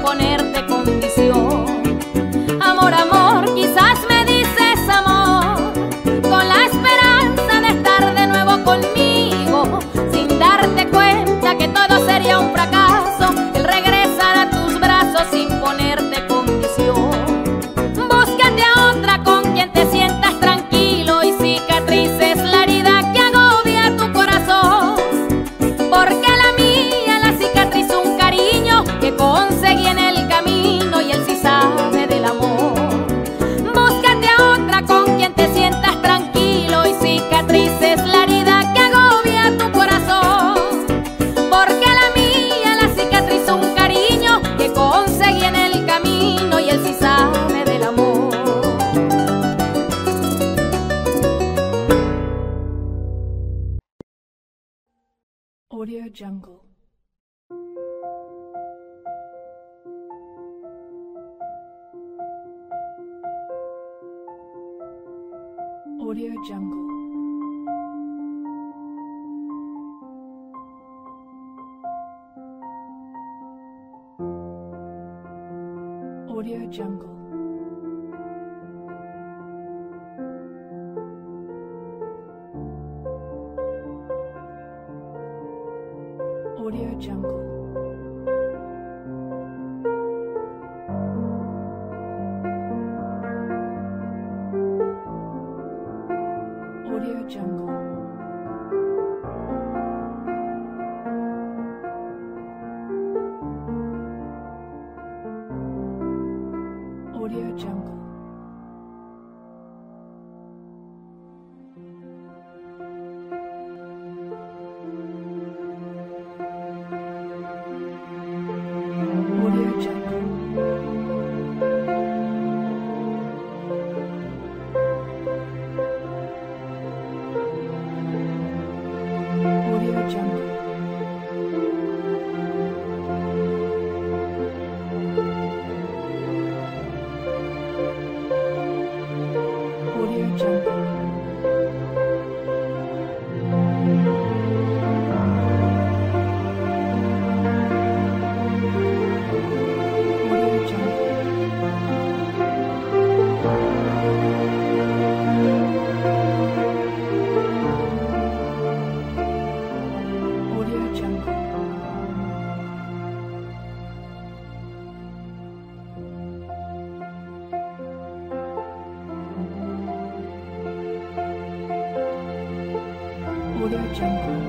S2: ponerte condición. Amor, amor, quizás me dices amor, con la esperanza de estar de nuevo conmigo, sin darte cuenta que todo sería un fracaso, el regresar a tus brazos sin ponerte condición. Búscate a otra con quien te sientas tranquilo y cicatrices la herida que agobia tu corazón, porque la mía, la cicatriz, un cariño que conseguí en el camino y él sí sabe del amor. Búscate a otra con quien te sientas tranquilo y cicatrices la herida que agobia tu corazón, porque la mía, la cicatriz, un cariño que conseguí en el camino y él sí sabe del amor.
S16: Audio Jungle. Audio Jungle. Audio Jungle. Audio Jungle. Audio Jungle. Audio Jungle. Audio Jungle. Audio Jungle. Audio Jungle. Audio Jungle. Audio Jungle. Audio Jungle.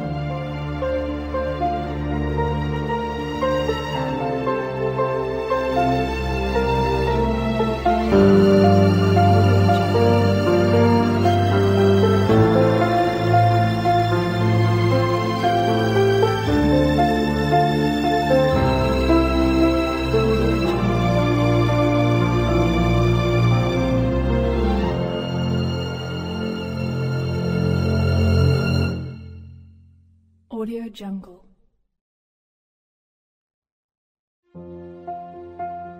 S16: Audio Jungle.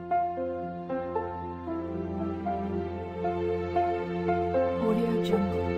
S16: Audio Jungle.